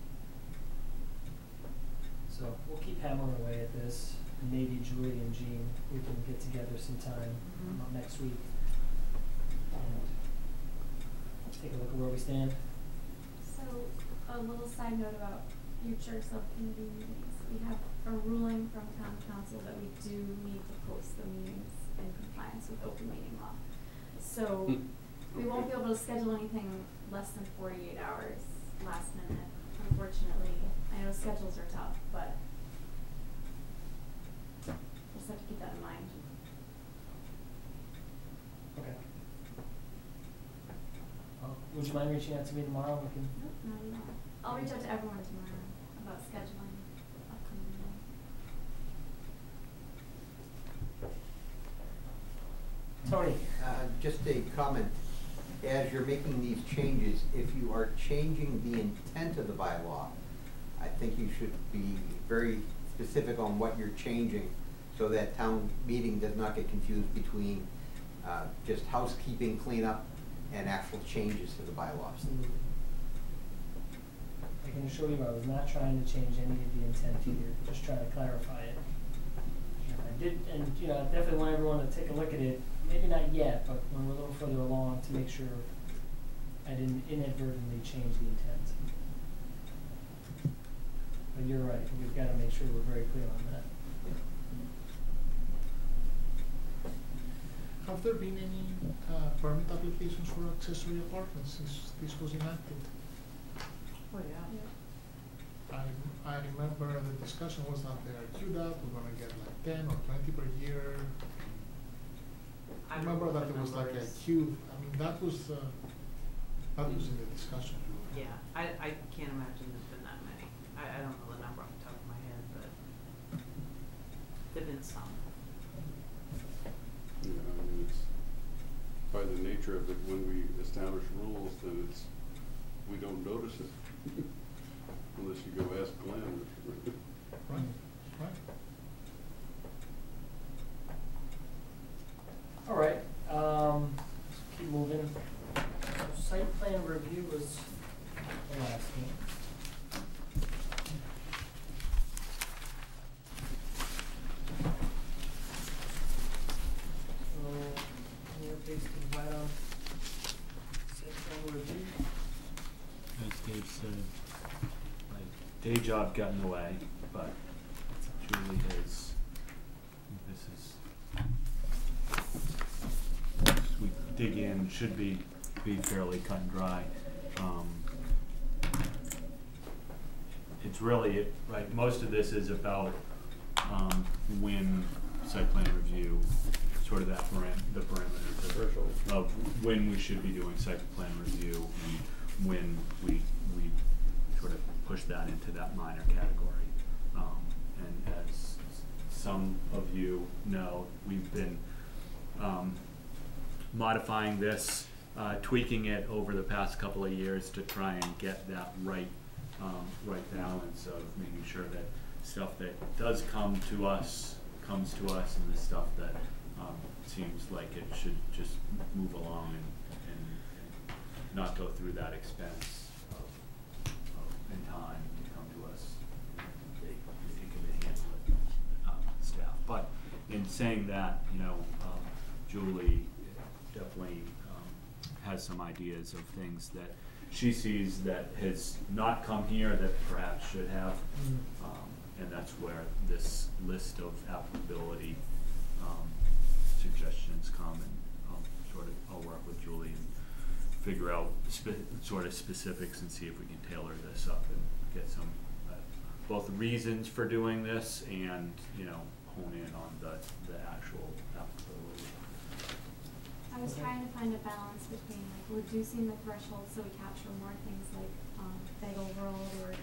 So we'll keep hammering away at this. And maybe Julie and Jean, we can get together sometime next week and take a look at where we stand. So, a little side note about future subcommittee meetings. We have a ruling from town council that we do need to post the meetings in compliance with open meeting law. So, we won't be able to schedule anything less than 48 hours last minute, unfortunately. I know schedules are tough, but just have to keep that in mind. Okay. Would you mind reaching out to me tomorrow? We can. Nope, not at all. I'll reach out to everyone tomorrow about scheduling upcoming meetings. Tony. Just a comment, as you're making these changes, if you are changing the intent of the bylaw, I think you should be very specific on what you're changing so that town meeting does not get confused between just housekeeping cleanup and actual changes to the bylaw. Absolutely. I can assure you I was not trying to change any of the intent here, just trying to clarify it. I did, and I definitely want everyone to take a look at it, maybe not yet, but when we're a little further along to make sure I didn't inadvertently change the intent. But you're right, we've got to make sure we're very clear on that. have there been any permit applications for accessory apartments since this was enacted? Oh, yeah. I remember the discussion was that they are queued up, we're gonna get like 10 or 20 per year. I remember that there was like a queue, I mean, that was in the discussion. Yeah, I can't imagine there's been that many. I don't know the number off the top of my head, but there've been some. Yeah, I mean, it's, by the nature of it, when we establish rules, then it's, we don't notice it. Unless you go ask Glenn. Right, right. All right, keep moving. Site plan review was the last one. So, any updates to provide on site plan review? As Dave said, my day job got in the way, but Julie has, as we dig in, should be fairly cut and dry. It's really, right, most of this is about, when site plan review, sort of that the parameters of when we should be doing site plan review and when we sort of push that into that minor category. And as some of you know, we've been modifying this, tweaking it over the past couple of years to try and get that right balance of making sure that stuff that does come to us, and the stuff that seems like it should just move along and not go through that expense of in time to come to us. They can handle it, staff. But in saying that, you know, Julie definitely has some ideas of things that she sees that has not come here that perhaps should have. And that's where this list of applicability suggestions come, and I'll work with Julie and figure out sort of specifics and see if we can tailor this up and get some both reasons for doing this and, you know, hone in on the actual applicability. I was trying to find a balance between like reducing the threshold so we capture more things like bagel world or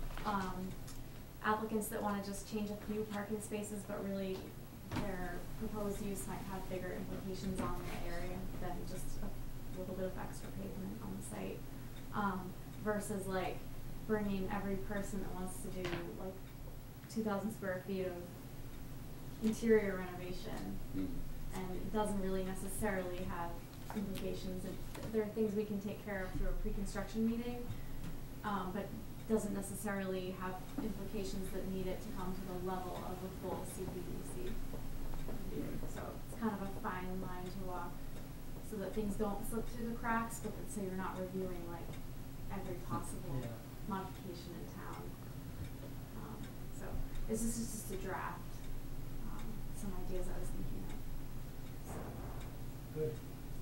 applicants that want to just change a few parking spaces, but really their proposed use might have bigger implications on the area than just a little bit of extra pavement on the site, versus like bringing every person that wants to do like 2,000 square feet of interior renovation, and it doesn't really necessarily have implications. There are things we can take care of through a pre-construction meeting, but doesn't necessarily have implications that need it to come to the level of a full CPDC. So it's kind of a fine line to walk so that things don't slip through the cracks, but so you're not reviewing like every possible modification in town. So this is just a draft, some ideas I was thinking of. So. Good.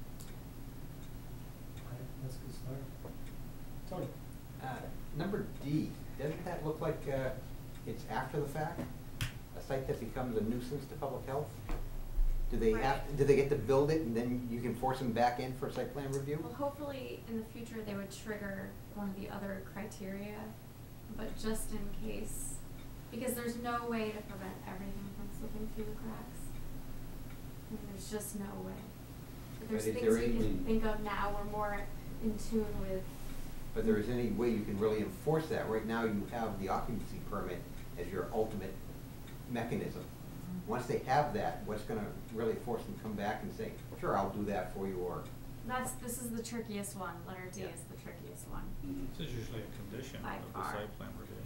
Alright, that's a good start. Tony? Number D, doesn't that look like it's after the fact? A site that becomes a nuisance to public health? Do they do they get to build it and then you can force them back in for site plan review? Well, hopefully in the future they would trigger one of the other criteria, but just in case, because there's no way to prevent everything from slipping through the cracks. I mean, there's just no way. But there's things we can think of now, we're more in tune with. But there is any way you can really enforce that? Right now you have the occupancy permit as your ultimate mechanism. Once they have that, what's going to really force them to come back and say, sure, I'll do that for you, or? This is the trickiest one. Letter D is the trickiest one. This is usually a condition By of the far. site plan review.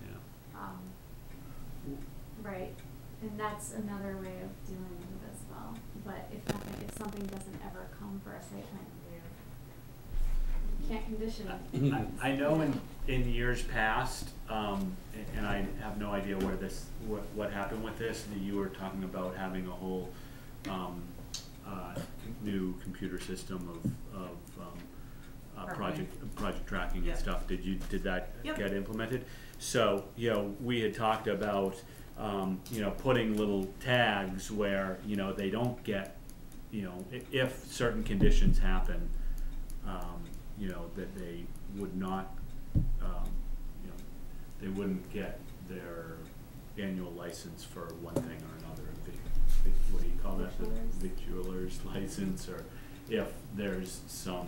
Right, and that's another way of dealing with it as well. But if something doesn't ever come for a site plan review, you can't condition it. I know in years past, and I have no idea what happened with this, that you were talking about having a whole new computer system of Tracking. project tracking Yeah. and stuff. Did that Yep. get implemented? So, you know, we had talked about, you know, putting little tags where, you know, they don't get, you know, if certain conditions happen, you know, that they would not, you know, they wouldn't get their annual license for one thing or another. What do you call that? The victualler's license, or if there's some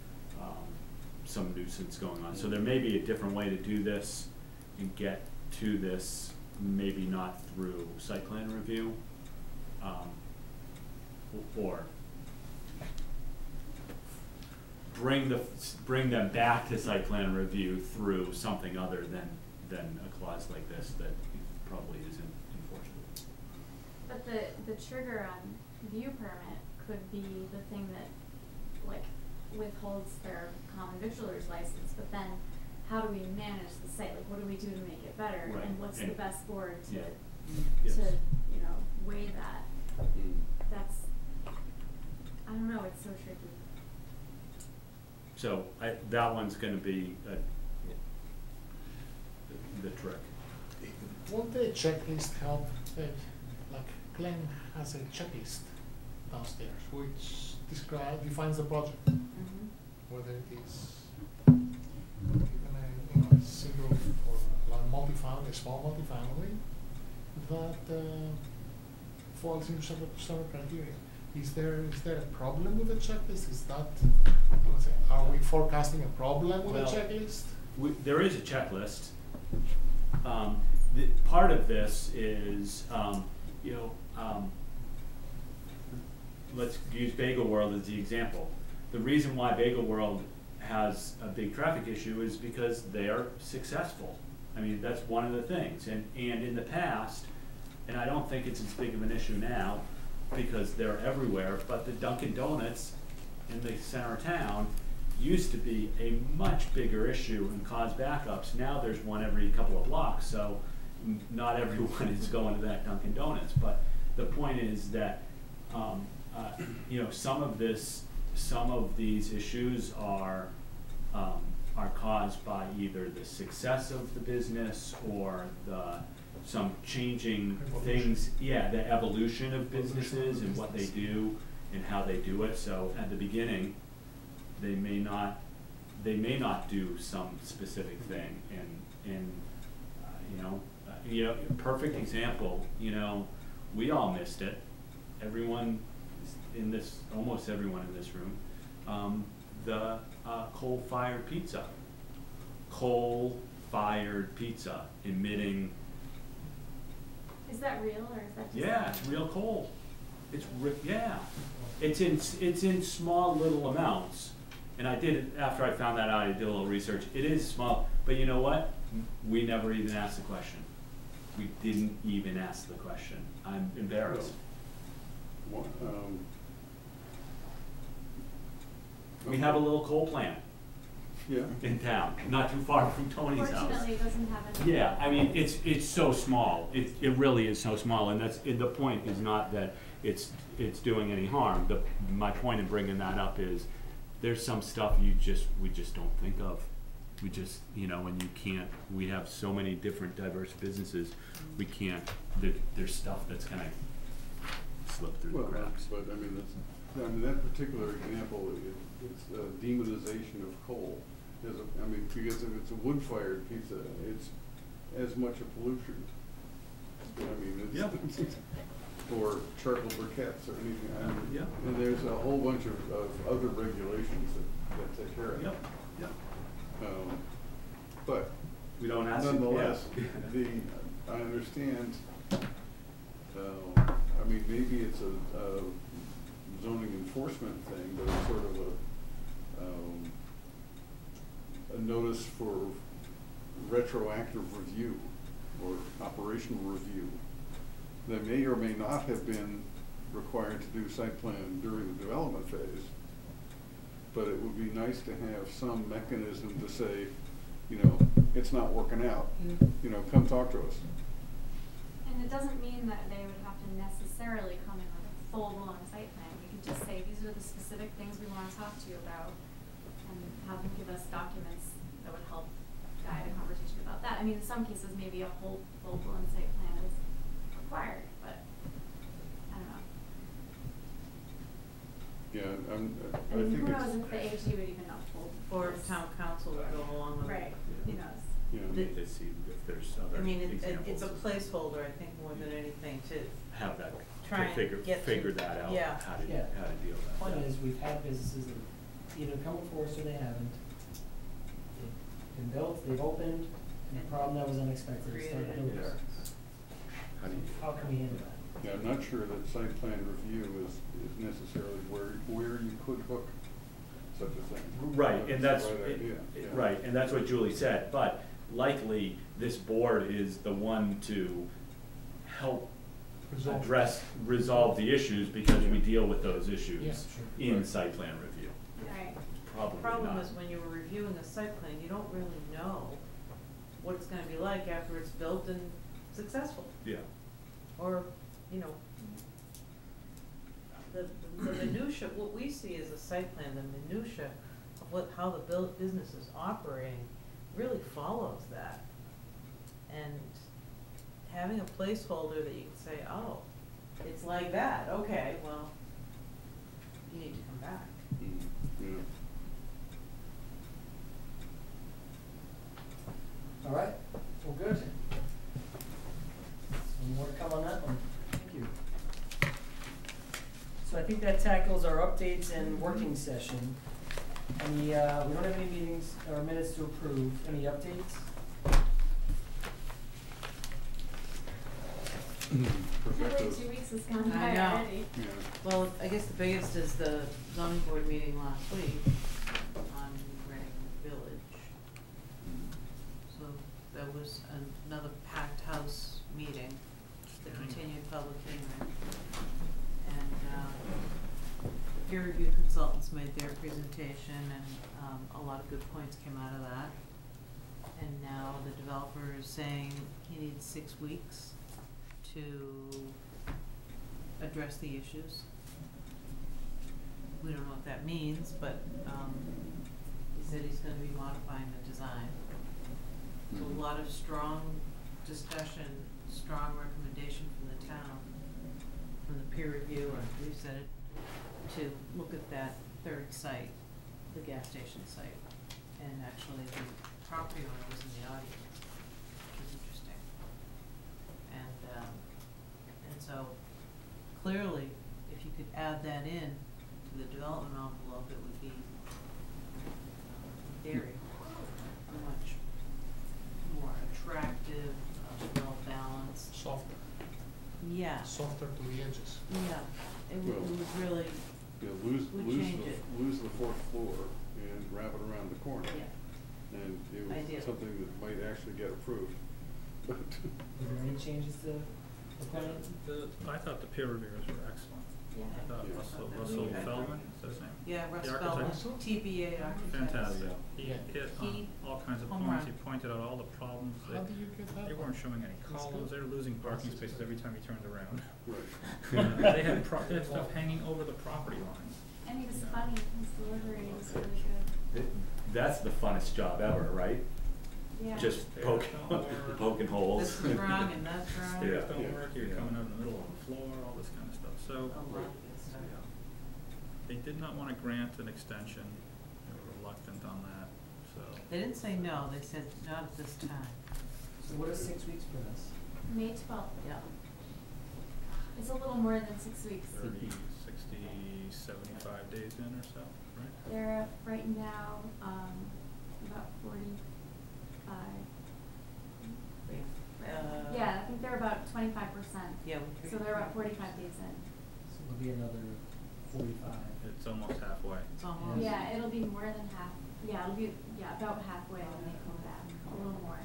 nuisance going on. So there may be a different way to do this and get to this, maybe not through site plan review, or bring them back to site plan review through something other than a clause like this that probably isn't enforceable. But the trigger on view permit could be the thing that, like, withholds their common victualer's license, but then how do we manage the site? Like, what do we do to make it better? Right. And what's the best board to, Yeah. to, Yes. you know, weigh that? Mm. That's, I don't know, it's so tricky. So that one's gonna be the trick. Won't the checklist help? Like Glenn has a checklist downstairs which defines the project, whether it is even a single or a multifamily, a small multifamily that falls into several criteria. Is there a problem with the checklist? Is that, are we forecasting a problem with Well, the checklist? There is a checklist. Part of this is, you know, let's use Bagel World as the example. The reason why Bagel World has a big traffic issue is because they are successful. I mean, that's one of the things. And in the past, and I don't think it's as big of an issue now because they're everywhere, but the Dunkin' Donuts in the center of town used to be a much bigger issue and cause backups. Now there's one every couple of blocks, so not everyone is going to that Dunkin' Donuts. But the point is that you know, some of these issues are caused by either the success of the business or some changing things. Yeah, the evolution of businesses and what they do and how they do it. So at the beginning, they may not do some specific thing, and you know, perfect example. You know, we all missed it. Everyone in this, almost everyone in this room, the coal-fired pizza. Coal-fired pizza emitting. Is that real, or is that just? Yeah, it's real coal. Yeah, it's in small little amounts. And I did, after I found that out, I did a little research. It is small, but you know what? We never even asked the question. We didn't even ask the question. I'm embarrassed. We have a little coal plant in town, not too far from Tony's house. Fortunately, it doesn't have any. Yeah, I mean, it's so small. It really is so small, and the point is not that it's doing any harm. My point in bringing that up is there's some stuff we just don't think of. We just, you know, and you can't. We have so many different diverse businesses. We can't. There's stuff that's gonna slip through the cracks. But I mean, that particular example, it's a demonization of coal. Because if it's a wood-fired pizza, it's as much a pollution. I mean, it's or charcoal briquettes or anything. And there's a whole bunch of other regulations that take care of it. But we don't ask. Nonetheless, I understand. I mean, maybe it's a zoning enforcement thing, but it's sort of a notice for retroactive review or operational review that may or may not have been required to do site plan during the development phase. But it would be nice to have some mechanism to say, you know, it's not working out. You know, come talk to us. And it doesn't mean that they would have to necessarily come in with a full-blown site plan. We could just say, these are the specific things we wanna talk to you about, and have them give us documents that would help guide a conversation about that. I mean, in some cases, maybe a whole full-blown site plan is required, but I don't know. Yeah, I I mean, think who knows it's, if the AG would even uphold Or this. if town council would go along with it. Right, who knows? you know, Need to see if there's other I mean, examples. it's a placeholder, I think, more than anything, to Have that, try to and get to- figure that out, yeah. how to Yeah. deal with that. Point Yeah. is, we've had businesses that have either come before us or they haven't. They've been built, they've opened, and the problem that was unexpected, it started Created building. How do you? How can we handle that? yeah, I'm not sure that site plan review is necessarily where you could hook such a thing. Right, But and it's that's, the right idea, yeah. right, and that's what Julie said, but likely this board is the one to help resolve the issues because we deal with those issues Yeah, sure. in Right. site plan review. Right. Probably The problem not. is when you're reviewing a site plan, you don't really know what it's gonna be like after it's built and successful. Yeah, Or, you know, the minutia, what we see as a site plan, the minutia of how the business is operating really follows that. And having a placeholder that you can say, oh, it's like that, okay, well, you need to come back. Yeah. All right, well, good. Some more to come on that one. Thank you. So I think that tackles our updates and working session. Any, we don't have any meetings or minutes to approve. Any updates? Really, Perfectos. 2 weeks has gone I by know. already. Yeah. Well, I guess the biggest is the zoning board meeting last week on Reading Village. So that was another packed house meeting, the continued public hearing. And peer review consultants made their presentation and a lot of good points came out of that. And now the developer is saying he needs 6 weeks to address the issues. We don't know what that means, but he said he's gonna be modifying the design. So a lot of strong discussion, strong recommendation from the town, from the peer reviewer, we've said it, to look at that third site, the gas station site. And actually the property owner was in the audience, which is interesting. And so clearly, if you could add that in to the development envelope, it would be very much more attractive, well-balanced. Softer, Yeah, softer to the edges. yeah, it Well- was really, Yeah, Would change it. lose the fourth floor and wrap it around the corner. yeah. And it Ideal. was something that might actually get approved. But Were there any changes to the plan? I thought the peer reviewers were excellent. Yeah. I thought Yeah. Russell Yeah. Feldman, is that his name? Yeah, Russ The Feldman, architect. TBA Architects. Fantastic. He Yeah. hit He- on all kinds of home points, he run. pointed out all the problems. How do you get that? They weren't showing any That's columns, good. they were losing parking spaces every time he turned around. Right. They had stuff hanging over the property lines. And he was funny, his delivery was really good. That's the funnest job ever, right? Yeah. Just Stairs poking, don't work. poking holes. This is wrong and that's wrong. Stairs Yeah. don't work, you're Yeah. coming out in the middle of the floor, all this kind of stuff, so. A lot of good stuff. They did not wanna grant an extension, they were reluctant on that, so. They didn't say no, they said not at this time. So what does 6 weeks bring us? May 12th. Yeah. It's a little more than 6 weeks. 30, 60, 75 days in or so, right? They're at, right now, about 45. Yeah, I think they're about 25%. Yeah. So they're about 45 days in. So it'll be another 45. It's almost halfway. It's almost. Yeah, it'll be more than half. Yeah, it'll be, yeah, about halfway when they come back, a little more.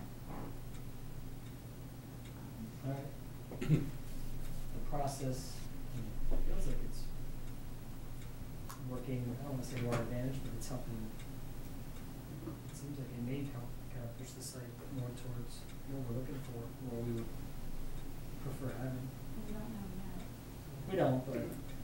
All right. The process, feels like it's working, I don't wanna say to our advantage, but it's helping. It seems like it may help kind of push the site more towards what we're looking for, what we would prefer having. We don't know yet. We don't, but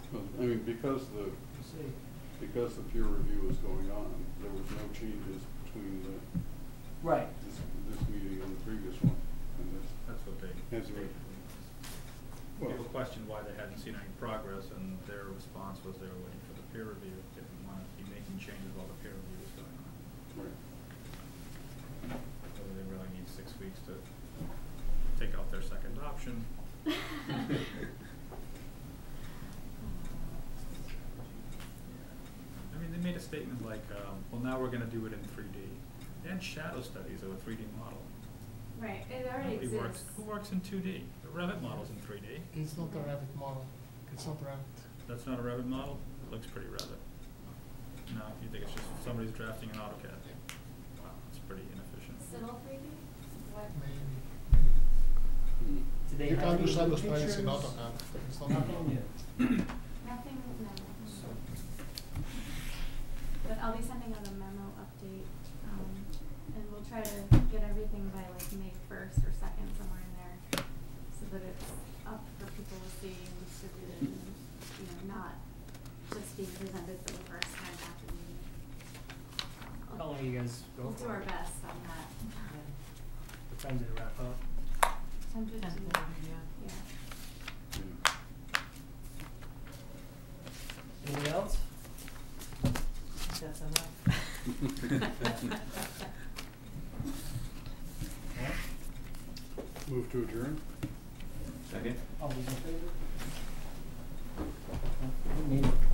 Well, I mean, because the peer review is going on, there was no changes between Right. this meeting and the previous one, and That's what they That's stated. right. People questioned why they hadn't seen any progress, and their response was they were waiting for the peer review, didn't want to be making changes while the peer review was going on. right. Whether they really need 6 weeks to take out their second option. I mean, they made a statement like, well, now we're gonna do it in 3D. They had shadow studies of a 3D model. Right, it already Nobody works, exists. who works in 2D? The Revit model's in 3D. It's not a Revit model. It's not Revit. That's not a Revit model? It looks pretty Revit. No, you think it's just somebody's drafting an AutoCAD? Wow, that's pretty inefficient. Civil 3D? What? Maybe. Did they You have can do any shadow new studies in pictures? AutoCAD. It's not. Nothing yet. Nothing, no. But I'll be sending out a memo update, and we'll try to get everything by like May 1st or 2nd, somewhere in there, so that it's up for people to see and distributed, and, you know, not just being presented for the first time after the meeting. How long you guys go We'll for? do our best on that. What time did it wrap up? 10:15. 10:30, yeah. Yeah. Anything else? That's enough. Yeah? Move to adjourn? Second? All those in favor? Good meeting.